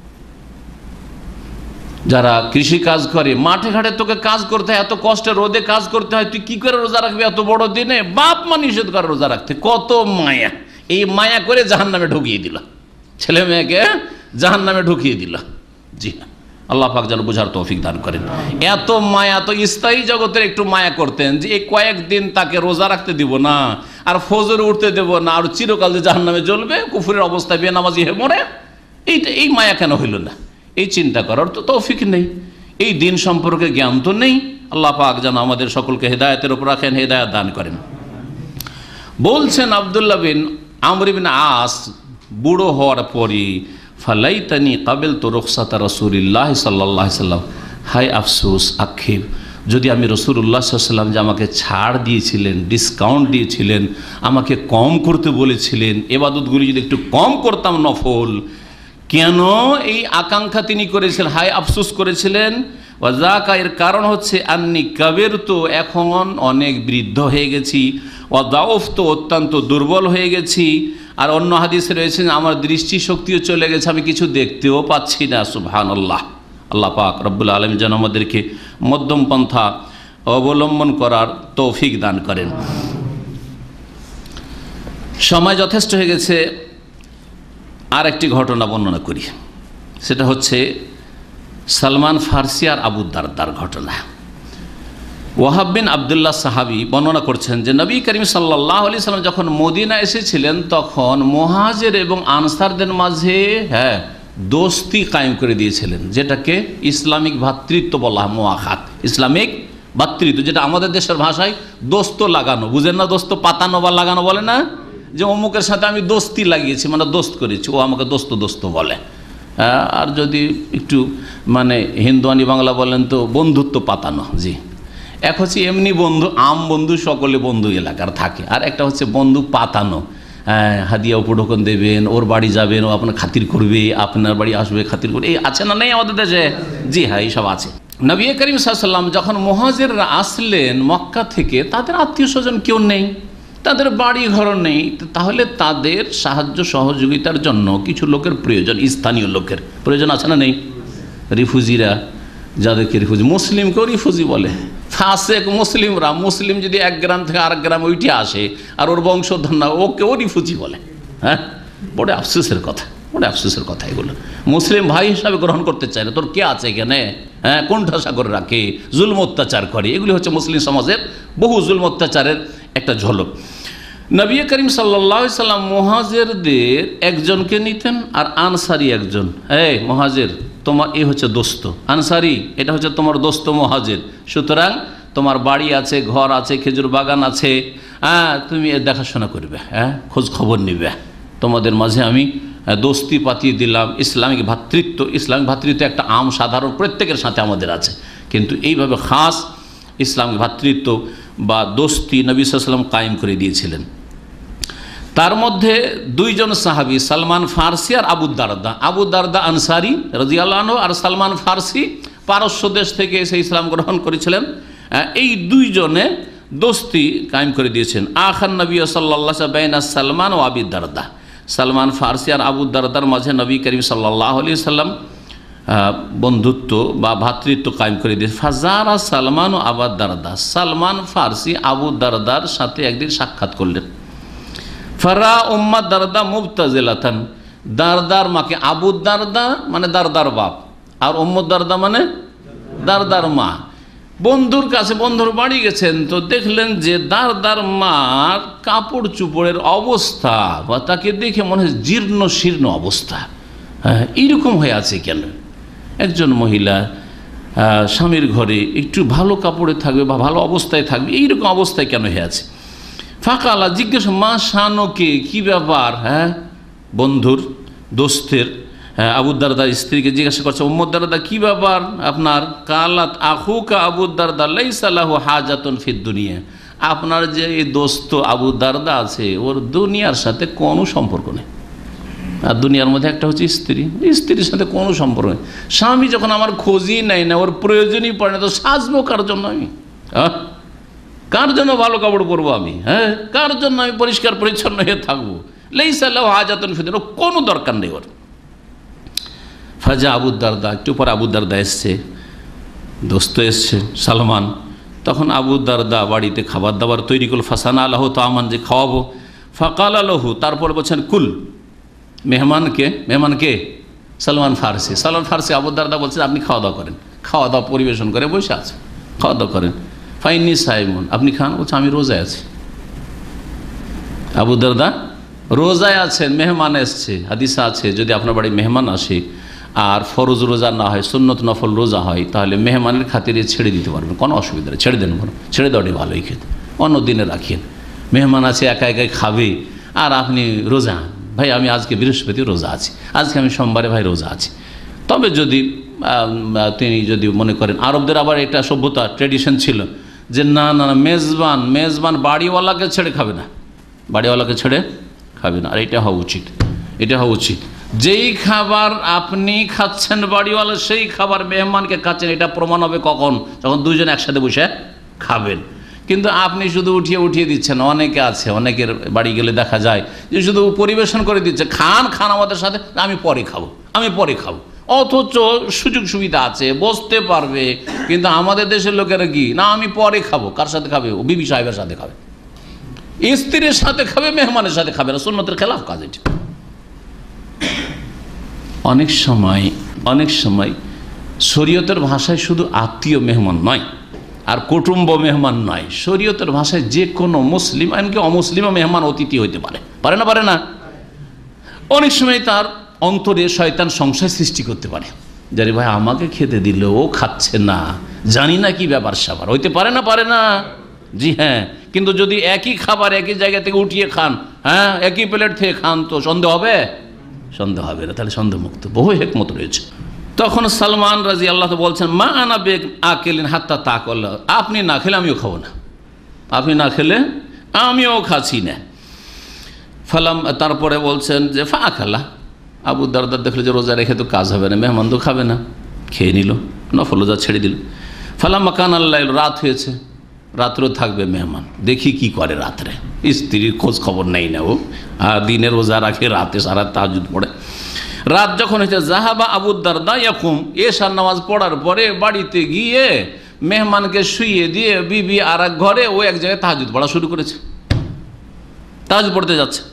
যারা কৃষি কাজ করে, মাঠে ঘাটে তোকে কাজ করতে হয়, এত কষ্টে রোদে কাজ করতে হয়, তুই কি করে রোজা রাখবি এত বড় দিনে? বাপ মা নিষেধ করে রোজা রাখতে। কত মায়া, এই মায়া করে জাহান্নামে ঢুকিয়ে দিল, ছেলে মেয়েকে জাহান্নামে ঢুকিয়ে দিল। জি হ্যাঁ, আল্লাহ পাক যেন বোঝার তৌফিক দান করেন। এত মায়া তো স্থায়ী জগতের একটু মায়া করতেন, যে এই কয়েকদিন তাকে রোজা রাখতে দিব না, আর ফজরে উঠতে দেব না, আর চিরকাল যে জাহান্নামে জ্বলবে, কুফরের অবস্থায় বেনামাজি হয়ে মরে, এইটা এই মায়া কেন হইল না? এই চিন্তা করার তো তৌফিক নেই, এই দিন সম্পর্কে জ্ঞান তো নেই। আল্লাহ পাক যেন আমাদের সকলকে হেদায়েতের উপর রাখেন, হেদায়েত দান করেন। বলছেন আব্দুল্লাহ বিন আমর বিন আস, বুড়ো হওয়ার পরই, ফালাইতানি কাবিল তো রুখসাত রাসূলিল্লাহ সাল্লাল্লাহু আলাইহি সাল্লাম, হাই আফসোস, আক্ষেপ, যদি আমি রাসূলুল্লাহ সাল্লাল্লাহু আলাইহি সাল্লাম যে আমাকে ছাড় দিয়েছিলেন, ডিসকাউন্ট দিয়েছিলেন, আমাকে কম করতে বলেছিলেন, এবাদতগুলি যদি একটু কম করতাম নফল, কেন এই আকাঙ্ক্ষা তিনি করেছিলেন, হাই আফসোস করেছিলেন? ওয়াজাকা, এর কারণ হচ্ছে আন্নি কাবের, তো এখন অনেক বৃদ্ধ হয়ে গেছি, ওয়াদাউফ, তো অত্যন্ত দুর্বল হয়ে গেছি, আর অন্য হাদিসে রয়েছেন আমার দৃষ্টিশক্তিও চলে গেছে, আমি কিছু দেখতেও পাচ্ছি না। সুবহানাল্লাহ। আল্লাহ পাক রব্বুল আলামিন যেন আমাদেরকে মধ্যম পন্থা অবলম্বন করার তৌফিক দান করেন। সময় যথেষ্ট হয়ে গেছে, আর একটি ঘটনা বর্ণনা করি, সেটা হচ্ছে সালমান ফার্সি আর আবু দারদার ঘটনা। ওয়াহাব বিন আবদুল্লাহ সাহাবী বর্ণনা করছেন যে নবী করিম সাল্লাল্লাহু আলাইহি সাল্লাম যখন মদিনা এসেছিলেন, তখন মুহাজির এবং আনসারদের মাঝে হ্যাঁ দোস্তি কায়েম করে দিয়েছিলেন, যেটাকে ইসলামিক ভ্রাতৃত্ব বলা হয়, মুআখাত, ইসলামিক ভ্রাতৃত্ব, যেটা আমাদের দেশের ভাষায় দোস্ত লাগানো, বুঝেন না? দোস্ত পাতানো বা লাগানো বলে না, যে অমুকের সাথে আমি দোস্তি লাগিয়েছি, মানে দোস্ত করেছি, ও আমাকে দোস্ত দোস্ত বলে। আর যদি একটু মানে হিন্দুয়ানি বাংলা বলেন তো বন্ধুত্ব পাতানো। জি, এক হচ্ছে এমনি বন্ধু, আম বন্ধু, সকলে বন্ধু এলাকার থাকে, আর একটা হচ্ছে বন্ধু পাতানো, হাদিয়া উপঢৌকন দেবেন, ওর বাড়ি যাবেন, ও আপনার খাতির করবে, আপনার বাড়ি আসবে, খাতির করবে, এই আছে না? নেই আমাদের দেশে? জি হ্যাঁ, এইসব আছে। নবী করিম সাল্লাল্লাহু আলাইহি ওয়াসাল্লাম যখন মুহাজিররা আসলেন মক্কা থেকে, তাদের আত্মীয় স্বজন কেউ নেই, তাদের বাড়ি ঘর নেই, তাহলে তাদের সাহায্য সহযোগিতার জন্য কিছু লোকের প্রয়োজন, স্থানীয় লোকের প্রয়োজন আছে না নেই? রিফিউজিরা, যাদেরকে রিফিউজি, মুসলিমকেও রিফিউজি বলে, ফাসেক মুসলিমরা, মুসলিম যদি এক গ্রাম থেকে আরেক গ্রাম ওইটি আসে আর ওর বংশধর না, ওকেও রিফিউজি বলে। হ্যাঁ, বড় আফসোসের কথা, বড় আফসোসের কথা এগুলো। মুসলিম ভাই হিসাবে গ্রহণ করতে চায় না, তোর কে আছে এখানে? হ্যাঁ, কোণঠাসা করে রাখে, জুলম অত্যাচার করে, এগুলি হচ্ছে মুসলিম সমাজের বহু জুলম অত্যাচারের একটা ঝলক। নবী করিম সাল্লাল্লাহু আলাইহি সাল্লাম মুহাজিরদের একজনকে নিতেন, আর আনসারি একজন। এই মুহাজির, তোমার এই হচ্ছে দোস্ত, আনসারি এটা হচ্ছে তোমার দোস্ত মুহাজির, সুতরাং তোমার বাড়ি আছে, ঘর আছে, খেজুর বাগান আছে, হ্যাঁ তুমি এর দেখাশোনা করবে, হ্যাঁ খোঁজ খবর নিবে, তোমাদের মাঝে আমি দোস্তি পাতিয়ে দিলাম। ইসলামিক ভ্রাতৃত্ব, ইসলামিক ভ্রাতৃত্ব একটা আম সাধারণ প্রত্যেকের সাথে আমাদের আছে, কিন্তু এইভাবে খাস ইসলামিক ভ্রাতৃত্ব বা দোস্তি নবী সাল্লাল্লাহু আলাইহি ওয়াসাল্লাম কায়েম করে দিয়েছিলেন। তার মধ্যে দুইজন সাহাবী, সালমান ফার্সি আর আবু দারদা। আবু দারদা আনসারি রাদিয়াল্লাহু আনহু, আর সালমান ফার্সি পারস্য দেশ থেকে এসে ইসলাম গ্রহণ করেছিলেন। এই দুইজনে দোস্তি কায়েম করে দিয়েছেন। আখান নবী সাল্লাল্লাহু আলাইহি ওয়াসাল্লাম বাইনা সালমান ও আবি দারদা, সালমান ফার্সি আর আবু দারদার মাঝে নবী করিম সাল্লাল্লাহু আলাইহি ওয়াসাল্লাম বন্ধুত্ব বা ভ্রাতৃত্ব কায়েম করে দিয়েছে। ফাজারা সালমান ও আবু দারদা, সালমান ফার্সি আবু দারদার সাথে একদিন সাক্ষাৎ করলেন। ফারা উম্মা দারদা মুবতাজিলাতান, দারদার মাকে, আবু দারদা মানে দারদার বাপ, আর উম্মু দারদা মানে দারদার মা, বন্ধুর কাছে, বন্ধুর বাড়ি গেছেন, তো দেখলেন যে দারদার মার কাপড় চুপড়ের অবস্থা বা তাকে দেখে মনে হয় জীর্ণ শীর্ণ অবস্থা। হ্যাঁ, এইরকম হয়ে আছে কেন? একজন মহিলা স্বামীর ঘরে একটু ভালো কাপড়ে থাকবে বা ভালো অবস্থায় থাকবে, এইরকম অবস্থায় কেন হয়ে আছে? ফাকালা জিজ্ঞেস মা শানকে, কি ব্যাপার? হ্যাঁ, বন্ধুর দোস্তের আবু দারদার স্ত্রীকে জিজ্ঞাসা করছে, উম্মু দারদা কি ব্যাপার আপনার? কালাত আখুকা আবু দারদা লাইসা লাহু হাজাতুন ফিদ দুনিয়া, আপনার যে এই দোস্ত আবু দারদা আছে ওর দুনিয়ার সাথে কোনো সম্পর্ক নেই। আর দুনিয়ার মধ্যে একটা হচ্ছে স্ত্রী, স্ত্রীর সাথে কোনো সম্পর্ক নেই। স্বামী যখন আমার খোঁজই নেয় না, ওর প্রয়োজনই পড়ে না, তো সাজবো কার জন্য আমি? হ্যাঁ, কার জন্য ভালো কাপড় পরবো আমি? হ্যাঁ, কার জন্য আমি পরিষ্কার পরিচ্ছন্ন হয়ে থাকবো? লাইসা লাহু হাজাতুন ফিদ দুনিয়া, কোনো দরকার নেই ওর। ফাজা আবু দারদা, একটু পর আবু দারদা এসছে, দোস্ত এসছে সালমান। তখন আবু দারদা বাড়িতে খাবার দাবার তৈরি করল। ফাসানা আলাহু তামান, যে খাওয়াবো। ফাকাল আলাহু, তারপরে বলছেন কুল। মেহমানকে, মেহমানকে সালমান ফারসি, সালমান ফারসি আবু দারদা বলছেন আপনি খাওয়া দাওয়া করেন। খাওয়া দাওয়া পরিবেশন করে বসে আছে, খাওয়া দাওয়া করেন। ফাইনি সাইমন, আপনি খান। বলছে আমি রোজায় আছি। আবু দারদা রোজায় আছেন, মেহমান এসছে। হাদিসা আছে যদি আপনার বাড়ি মেহমান আসে আর ফরজ রোজা না হয়, সুন্নত নফল রোজা হয়, তাহলে মেহমানের খাতিরে ছেড়ে দিতে পারবেন, কোনো অসুবিধা নেই, ছেড়ে দেন, কোনো ছেড়ে দেওয়াটাই ভালোই খেতে, অন্য দিনে রাখেন। মেহমান আছে একা একাই খাবে আর আপনি রোজা, ভাই আমি আজকে বৃহস্পতি রোজা আছি, আজকে আমি সোমবারে ভাই রোজা আছি। তবে যদি তিনি যদি মনে করেন, আরবদের আবার এটা সভ্যতা ট্রেডিশন ছিল যে না না মেজবান মেজবান বাড়িওয়ালাকে ছেড়ে খাবে না, বাড়িওয়ালাকে ছেড়ে খাবে না। আর এটা হওয়া উচিত, এটা হওয়া উচিত। যেই খাবার আপনি খাচ্ছেন বাড়িওয়ালা, সেই খাবার মেহমানকে খাচ্ছেন, এটা প্রমাণ হবে কখন? যখন দুইজন একসাথে বসে খাবেন। কিন্তু আপনি শুধু উঠিয়ে উঠিয়ে দিচ্ছেন। অনেকে আছে, অনেকের বাড়ি গেলে দেখা যায় যে শুধু পরিবেশন করে দিচ্ছে, খান খান আমাদের সাথে, আমি পরে খাবো, আমি পরে খাবো। অথচ সুযোগ সুবিধা আছে, বসতে পারবে। কিন্তু আমাদের দেশের লোকেরা কি না, আমি পরে খাবো। কার সাথে খাবে? ও বিবি সাহেবের সাথে খাবে, স্ত্রীর সাথে খাবে, মেহমানের সাথে খাবে না। সুন্নতের খেলাফ কাজ এটা। অনেক সময় অনেক সময় শরীয়তের ভাষায় শুধু আত্মীয় মেহমান নয় আর কুটুম্ব মেহমান নয়, শরীয়তের ভাষায় যে কোনো মুসলিম এমনকি অমুসলিম মেহমান অতিথি হইতে পারে, পারে না? পারে না? অনেক সময় তার অন্তরে শয়তান সংশয় সৃষ্টি করতে পারে, যারে ভাই আমাকে খেতে দিল, ও খাচ্ছে না, জানি না কি ব্যাপার স্যাপার, হইতে পারে না? পারে না? জি হ্যাঁ। কিন্তু যদি একই খাবার একই জায়গা থেকে উঠিয়ে খান, হ্যাঁ একই প্লেট থেকে খান, তো সন্দেহ হবে? সন্দেহ হবে না। তাহলে সন্দেহ মুক্ত, বহু হেকমত রয়েছে। তখন সালমান রাজি আল্লাহ তো বলছেন, মা আনা বেগ আকেলিন হাত্তা তাকল, আপনি না খেলে আমিও খাবো না, আপনি না খেলে আমিও খাচ্ছি না। ফালাম, তারপরে বলছেন যে ফা খালা, আবু দারদা দেখলো যে রোজা রেখে তো কাজ হবে না, মেহমান তো খাবে না, খেয়ে নিল, নফল রোজা ছেড়ে দিল। ফালাম মাকান আল্লাহ, রাত হয়েছে, রাত্রেও থাকবে মেহমান, দেখি কি করে রাত্রে। স্ত্রীর খোঁজ খবর নেই না, ও দিনে রোজা রাখে, রাতে সারা তাহাজ্জুদ পড়ে। রাত যখন হয়েছে, জাহাবা আবু দারদা ইয়াকুম, এশার নামাজ পড়ার পরে বাড়িতে গিয়ে মেহমানকে শুইয়ে দিয়ে বিবি আর এক ঘরে, ও এক জায়গায় তাহাজ্জুদ পড়া শুরু করেছে, তাহাজ্জুদ পড়তে যাচ্ছে।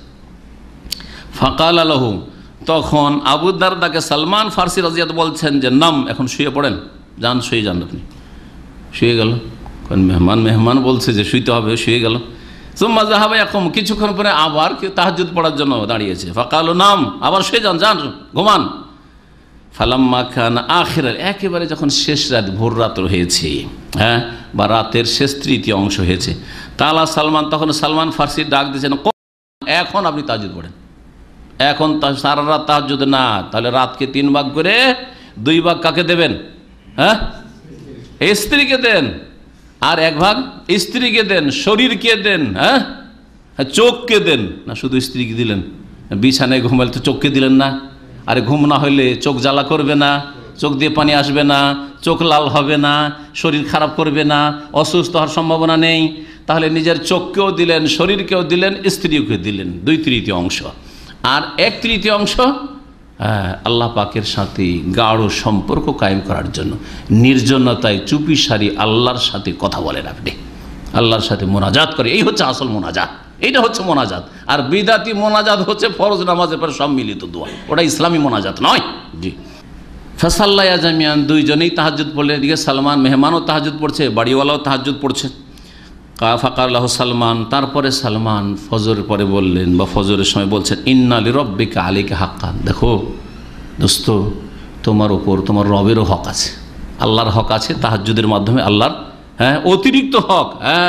ফাকাল আলাহু, তখন আবু দারদাকে সালমান ফারসি রাজিয়াত বলছেন যে নাম, এখন শুয়ে পড়েন, যান শুয়ে যান। আপনি শুয়ে গেল, কারণ মেহমান মেহমান বলছে যে শুইতে হবে, শুয়ে গেল। সুম্মা যাহাবা ইয়াকুম, কিছুক্ষণ পরে আবার কেউ তাহাজ্জুদ পড়ার জন্য দাঁড়িয়েছে। ফাকালু নাম, আবার শুয়ে যান, যান ঘুমান। ফালাম্মা কানা আখিরাল, একেবারে যখন শেষ রাত, ভোর রাত হয়েছে, হ্যাঁ বা রাতের শেষ তৃতীয় অংশ হয়েছে, তালা সালমান, তখন সালমান ফারসি ডাক দিয়েছেন, এখন আপনি তাহাজ্জুদ পড়েন। এখন সারা রাত তাহাজ্জুদ না, তাহলে রাতকে তিন ভাগ করে দুই ভাগ কাকে দেবেন? হ্যাঁ স্ত্রীকে দেন, আর এক ভাগ স্ত্রীকে দেন, শরীরকে দেন, হ্যাঁ চোখকে দেন। না শুধু স্ত্রীকে দিলেন, বিছানায় ঘুমালে তো চোখকে দিলেন না। আরে ঘুম না হইলে চোখ জ্বালা করবে না, চোখ দিয়ে পানি আসবে না, চোখ লাল হবে না, শরীর খারাপ করবে না, অসুস্থ হওয়ার সম্ভাবনা নেই। তাহলে নিজের চোখকেও দিলেন, শরীরকেও দিলেন, স্ত্রীকে দিলেন, দুই তৃতীয় অংশ। আর এক তৃতীয় অংশ হ্যাঁ আল্লাহ পাকের সাথে গাঢ় সম্পর্ক কায়েম করার জন্য নির্জনতায় চুপি সারি আল্লাহর সাথে কথা বলেন, আপনি আল্লাহর সাথে মোনাজাত করে। এই হচ্ছে আসল মোনাজাত, এইটা হচ্ছে মোনাজাত। আর বিদাতি মোনাজাত হচ্ছে ফরজ নামাজের পর সম্মিলিত দোয়া, ওটা ইসলামী মোনাজাত নয়। জি ফাসাল্লাহ জামিয়ান, দুইজনেই তাহাজ্জুদ পড়লেন। এদিকে সালমান মেহমানও তাহাজ্জুদ পড়ছে, বাড়িওয়ালাও তাহাজ্জুদ পড়ছে। ফাকাল্লাহ সালমান, তারপরে সালমান ফজরের পরে বললেন বা ফজরের সময় বলছেন, ইন্না লিরাব্বিকা আলাইকা হাক্কান, দেখো দোস্ত, তোমার ওপর তোমার রবেরও হক আছে, আল্লাহর হক আছে তাহাজ্জুদের মাধ্যমে, আল্লাহর হ্যাঁ অতিরিক্ত হক, হ্যাঁ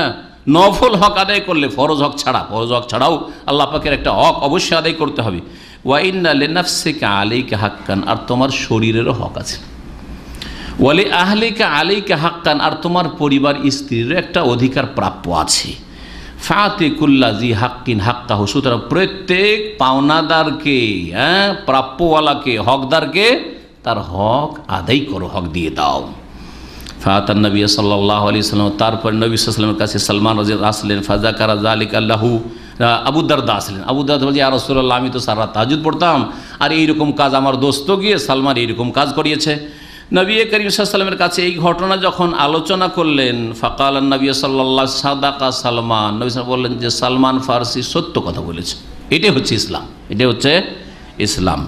নফল হক আদায় করলে, ফরজ হক ছাড়া, ফরজ হক ছাড়াও আল্লাহ পাকের একটা হক অবশ্যই আদায় করতে হবে। ওয়া ইন্না লিনাফসিকা আলাইকা হাক্কান, আর তোমার শরীরেরও হক আছে। ওয়ালি আহলিকা আলাইকা হাক্কান, আর তোমার পরিবার স্ত্রীরও একটা অধিকার প্রাপ্য আছে। ফাতে কুল্লাজি হাক্কিন হাক্কাহু, সুতরাং প্রত্যেক পাওনাদারকে, হ্যাঁ প্রাপ্যওয়ালাকে, হকদারকে তার হক আদায় করো, হক দিয়ে দাও। ফাতান নবী সাল্লাল্লাহু আলাইহি সাল্লাম, তারপর নবী সাল্লাল্লাহু আলাইহি ওয়াসাল্লামের কাছে সালমান রাদিয়াল্লাহু আসলেন। ফাযাকারা যালিকা আল্লাহু, আবু দারদা আসলেন। আবু দারদা বলছে, ইয়া রাসূলুল্লাহ, আমি তো সারা তাহাজ্জুদ পড়তাম, আর এইরকম কাজ আমার দোস্ত গিয়ে সালমান এইরকম কাজ করিয়েছে। নবী করিম সাল্লাল্লাহু আলাইহি ওয়াসাল্লামের কাছে এই ঘটনা যখন আলোচনা করলেন, ফাকাল নবী সাল্লাল্লাহু আলাইহি সাদাকা সালমান, নবী সাল্লাল্লাহু বললেন যে সালমান ফারসি সত্য কথা বলেছে। এটাই হচ্ছে ইসলাম, এটাই হচ্ছে ইসলাম।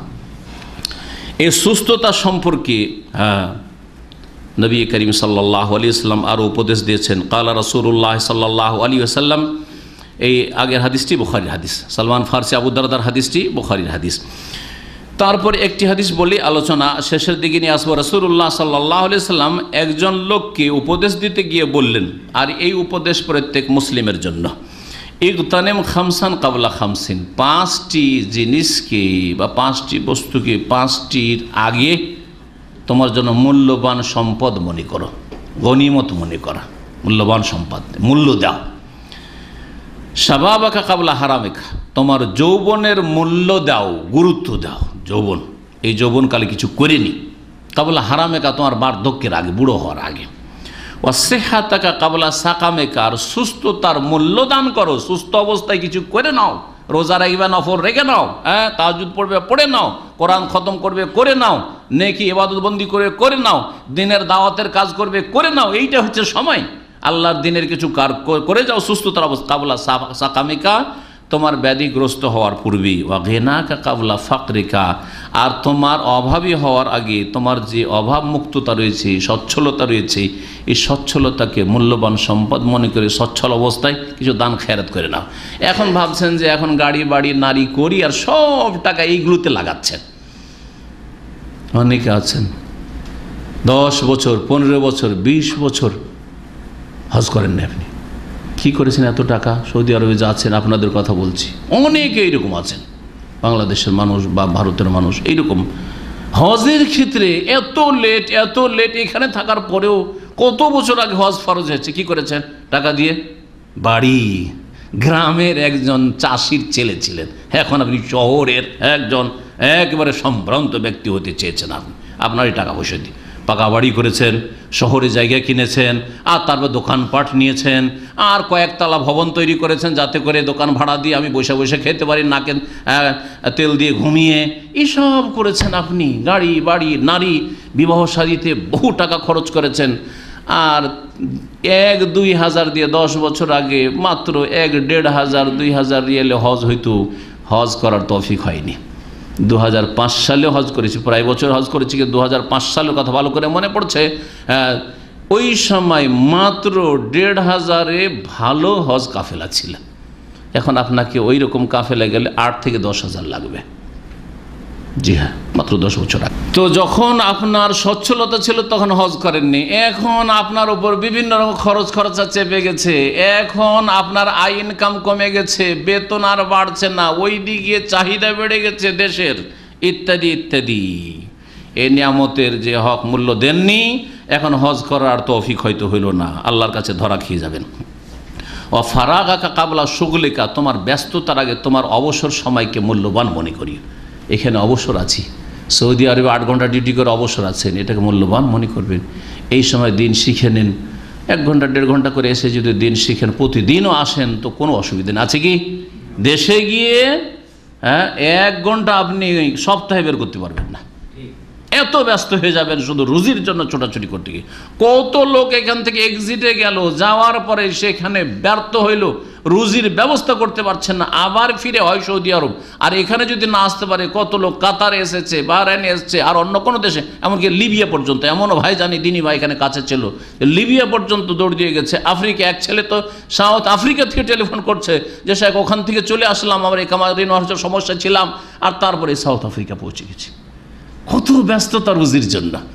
এই সুস্থতা সম্পর্কে হ্যাঁ নবী করিম সাল্লাল্লাহু আলাইহি ওয়াসাল্লাম আরও উপদেশ দিয়েছেন। কালা রাসূলুল্লাহ সাল্লাল্লাহু আলাইহি ওয়াসাল্লাম, এই আগের হাদিসটি বুখারীর হাদিস, সালমান ফারসি আবু দারদার হাদিসটি বুখারীর হাদিস। তারপর একটি হাদিস বলি, আলোচনা শেষের দিকে নিয়ে আসবো। রাসূলুল্লাহ সাল্লাল্লাহু আলাইহি ওয়াসাল্লাম একজন লোককে উপদেশ দিতে গিয়ে বললেন, আর এই উপদেশ প্রত্যেক মুসলিমের জন্য, ইগতানিম খামসান কাবলা খামসিন, পাঁচটি জিনিসকে বা পাঁচটি বস্তুকে পাঁচটির আগে তোমার জন্য মূল্যবান সম্পদ মনে করো, গনিমত মনে করা, মূল্যবান সম্পদ মূল্য দাও। শাবাবাকা কাবলা হারামেকা, তোমার যৌবনের মূল্য দাও, গুরুত্ব দাও। যৌবন, এই যৌবনকালে কিছু করেনি, কাবলা হারামেকা, তোমার বার্ধক্যের আগে, বুড়ো হওয়ার আগে। ওয়াসিহাতাকা কাবলা সাকামেকা, আর সুস্থতার মূল্য দান করো, সুস্থ অবস্থায় কিছু করে নাও। রোজা রাখবে, নফল রেখে নাও, হ্যাঁ তাহাজ্জুদ পড়বে, পড়ে নাও, কোরআন খতম করবে, করে নাও, নেকি ইবাদতবন্দি করে করে নাও, দিনের দাওয়াতের কাজ করবে, করে নাও। এইটা হচ্ছে সময়, আল্লাহর দিনের কিছু কার করে যাও সুস্থতার অবস্থা। কাবলা সাকামিকা, তোমার ব্যাধিগ্রস্ত হওয়ার পূর্বেই। ওয়া গিনাকা কাবলা ফাকরিকা, আর তোমার অভাবী হওয়ার আগে তোমার যে অভাব মুক্ততা রয়েছে, সচ্ছলতা রয়েছে, এই সচ্ছলতাকে মূল্যবান সম্পদ মনে করে সচ্ছল অবস্থায় কিছু দান খেরাত করে নাও। এখন ভাবছেন যে এখন গাড়ি বাড়ি নারী করি আর সব টাকা এইগুলোতে লাগাচ্ছেন। অনেকে আছেন দশ বছর, পনেরো বছর, বিশ বছর হজ করেন না। আপনি কী করেছেন এত টাকা? সৌদি আরবে যা আছেন, আপনাদের কথা বলছি, অনেকে এইরকম আছেন, বাংলাদেশের মানুষ বা ভারতের মানুষ এইরকম। হজের ক্ষেত্রে এত লেট, এত লেট, এখানে থাকার পরেও কত বছর আগে হজ ফরজ হয়েছে, কি করেছেন? টাকা দিয়ে বাড়ি। গ্রামের একজন চাষির ছেলে ছিলেন, এখন আপনি শহরের একজন একেবারে সম্ভ্রান্ত ব্যক্তি হতে চেয়েছেন। আপনি আপনার এই টাকা পয়সা দিয়ে পাকা বাড়ি করেছেন, শহরে জায়গা কিনেছেন, আর তারপর দোকানপাট নিয়েছেন, আর কয়েকতলা ভবন তৈরি করেছেন যাতে করে দোকান ভাড়া দিয়ে আমি বসে বসে খেতে পারি, নাকেন তেল দিয়ে ঘুমিয়ে, এসব করেছেন আপনি। গাড়ি বাড়ি নারী বিবাহ সাজিতে বহু টাকা খরচ করেছেন। আর এক দুই হাজার দিয়ে দশ বছর আগে মাত্র এক দেড় হাজার দুই হাজার রিয়েলে হজ হইতো, হজ করার তৌফিক হয়নি। দু হাজার পাঁচ সালে হজ করেছি, প্রায় বছর হজ করেছি, কিন্তু দু হাজার পাঁচ সালের কথা ভালো করে মনে পড়ছে। ওই সময় মাত্র দেড় হাজারে ভালো হজ কাফেলা ছিল। এখন আপনাকে ওই রকম কাফেলা গেলে আট থেকে দশ হাজার লাগবে। জি হ্যাঁ, মাত্র দশ বছর আগে। তো যখন আপনার সচ্ছলতা ছিল তখন হজ করেননি, এখন আপনার উপর বিভিন্ন রকম খরচ খরচা চেপে গেছে, এখন আপনার আয় ইনকাম কমে গেছে, বেতন আর বাড়ছে না, ওই দিকে চাহিদা বেড়ে গেছে দেশের, ইত্যাদি ইত্যাদি। এই নিয়ামতের যে হক মূল্য দেননি, এখন হজ করার তৌফিক হয়তো হইল না, আল্লাহর কাছে ধরা খেয়ে যাবেন। ও ফারাগাকা কাবলা শুগলিকা, তোমার ব্যস্ততার আগে তোমার অবসর সময়কে মূল্যবান মনে করি। এখানে অবসর আছি, সৌদি আরবে আট ঘন্টা ডিউটি করে অবসর আছেন, এটাকে মূল্যবান মনে করবেন। এই সময় দিন শিখে নিন, এক ঘন্টা দেড় ঘন্টা করে এসে যদি দিন শিখেন, প্রতিদিনও আসেন, তো কোনো অসুবিধা নেই। আছে কি? দেশে গিয়ে হ্যাঁ এক ঘন্টা আপনি সপ্তাহে বের করতে পারবেন না, এত ব্যস্ত হয়ে যাবেন শুধু রুজির জন্য ছোটাছুটি করতে গিয়ে। কত লোক এখান থেকে এক্সিটে গেল, যাওয়ার পরে সেখানে ব্যর্থ হইল, রুজির ব্যবস্থা করতে পারছেন না, আবার ফিরে হয় সৌদি আরব। আর এখানে যদি না আসতে পারে, কত লোক কাতারে এসেছে, বাহরাইনে এসেছে, আর অন্য কোনো দেশে, এমনকি লিবিয়া পর্যন্ত। এমনও ভাই জানি, দিনী ভাই এখানে কাছে ছিল, লিবিয়া পর্যন্ত দৌড় দিয়ে গেছে। আফ্রিকা, এক ছেলে তো সাউথ আফ্রিকা থেকে টেলিফোন করছে যে শেখ ওখান থেকে চলে আসলাম, আমার একামা ঋণ হওয়ার সমস্যা ছিলাম, আর তারপরে সাউথ আফ্রিকা পৌঁছে গেছি। কত ব্যস্ততা রুজির জন্য।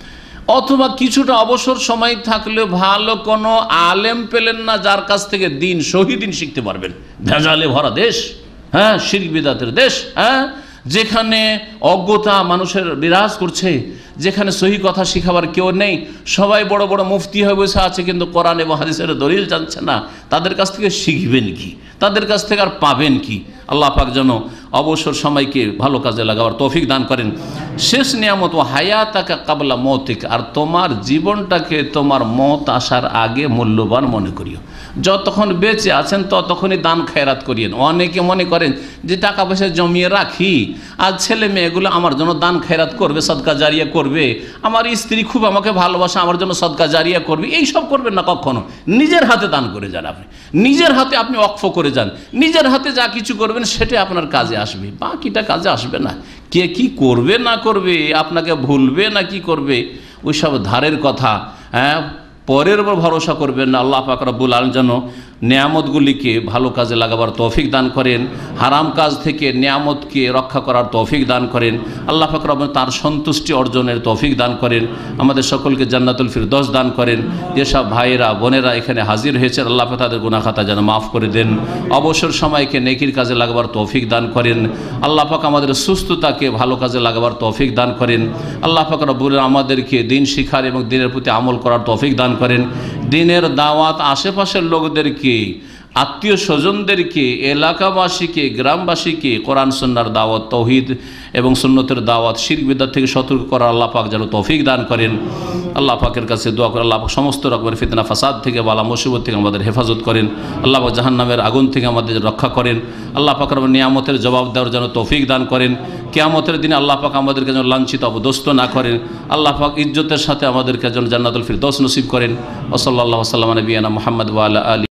অথবা কিছুটা অবসর সময় থাকলে ভালো কোনো আলেম পেলেন না যার কাছ থেকে দিন সহি দিন শিখতে পারবেন। ভেজালে ভরা দেশ, হ্যাঁ, শিরক বিদআতের দেশ, হ্যাঁ, যেখানে অজ্ঞতা মানুষের বিরাজ করছে, যেখানে সহি কথা শিখাবার কেউ নেই, সবাই বড় বড় মুফতি হয়ে বসে আছে কিন্তু কোরআন এবং হাদিসের দলিল জানছে না, তাদের কাছ থেকে শিখবেন কি, তাদের কাছ থেকে আর পাবেন কি? আল্লাহ পাক যেন অবসর সময়কে ভালো কাজে লাগাবার তৌফিক দান করেন। শেষ নিয়ামত ও হায়াতাকা কাবলা মৌতিক, আর তোমার জীবনটাকে তোমার মত আসার আগে মূল্যবান মনে করিও। যতক্ষণ বেঁচে আছেন ততক্ষণই দান খেরাত করিয়েন। অনেকে মনে করেন যে টাকা পয়সা জমিয়ে রাখি আর ছেলে মেয়েগুলো আমার জন্য দান খেরাত করবে, সদকা জারিয়া করবে, আমার স্ত্রী খুব আমাকে ভালোবাসে, আমার জন্য সদকা জারিয়া করবে, এই সব করবেন না কখনো। নিজের হাতে দান করে যান, আপনি নিজের হাতে আপনি ওয়াকফ করে যান, নিজের হাতে যা কিছু করবেন সেটাই আপনার কাজে আসবে, বাকিটা কাজে আসবে না। কে কি করবে না করবে, আপনাকে ভুলবে না কি করবে, ওইসব ধারের কথা, হ্যাঁ, পরের উপর ভরসা করবেন না। আল্লাহ পাক রব্বুল আলামিন যেন নিয়ামতগুলিকে ভালো কাজে লাগাবার তৌফিক দান করেন, হারাম কাজ থেকে নিয়ামতকে রক্ষা করার তৌফিক দান করেন। আল্লাহ পাক রব্বুল তার সন্তুষ্টি অর্জনের তৌফিক দান করেন। আমাদের সকলকে জান্নাতুল ফিরদৌস দান করেন। যেসব ভাইয়েরা বোনেরা এখানে হাজির হয়েছেন, আল্লাহ পাক তাদের গুনাহ খাতা যেন মাফ করে দেন। অবসর সময়কে নেকির কাজে লাগাবার তৌফিক দান করেন। আল্লাহ পাক আমাদের সুস্থতাকে ভালো কাজে লাগাবার তৌফিক দান করেন। আল্লাহ পাক রব্বুল আমাদেরকে দিন শিখার এবং দিনের প্রতি আমল করার তৌফিক দান করেন। দিনের দাওয়াত আশেপাশের লোকদেরকে, আত্মীয় স্বজনদেরকে, এলাকাবাসীকে, গ্রামবাসীকে কোরআন সুন্নাহর দাওয়াত, তৌহিদ এবং সুন্নতের দাওয়াত, শিরক বিদআত থেকে সতর্ক করার আল্লাহ পাক যেন তৌফিক দান করেন। আল্লাহ পাকের কাছে দোয়া করে আল্লাহ পাক সমস্ত রকমের ফিতনা ফাসাদ থেকে, বালা মুসিবত থেকে আমাদের হেফাজত করেন। আল্লাহ পাক জাহান্নামের আগুন থেকে আমাদের রক্ষা করেন। আল্লাহ পাক রব্বুল নিয়ামতের জবাব দেওয়ার জন্য তৌফিক দান করেন। কিয়ামতের দিনে আল্লাহ পাক আমাদেরকে যেন লাঞ্ছিত অপদস্থ না করেন। আল্লাহ পাক ইজ্জতের সাথে আমাদেরকে যেন জান্নাতুল ফিরদৌস নসিব করেন। ওয়া সাল্লাল্লাহু আলা নবিয়িনা মুহাম্মদ ওয়া আলা আলিহি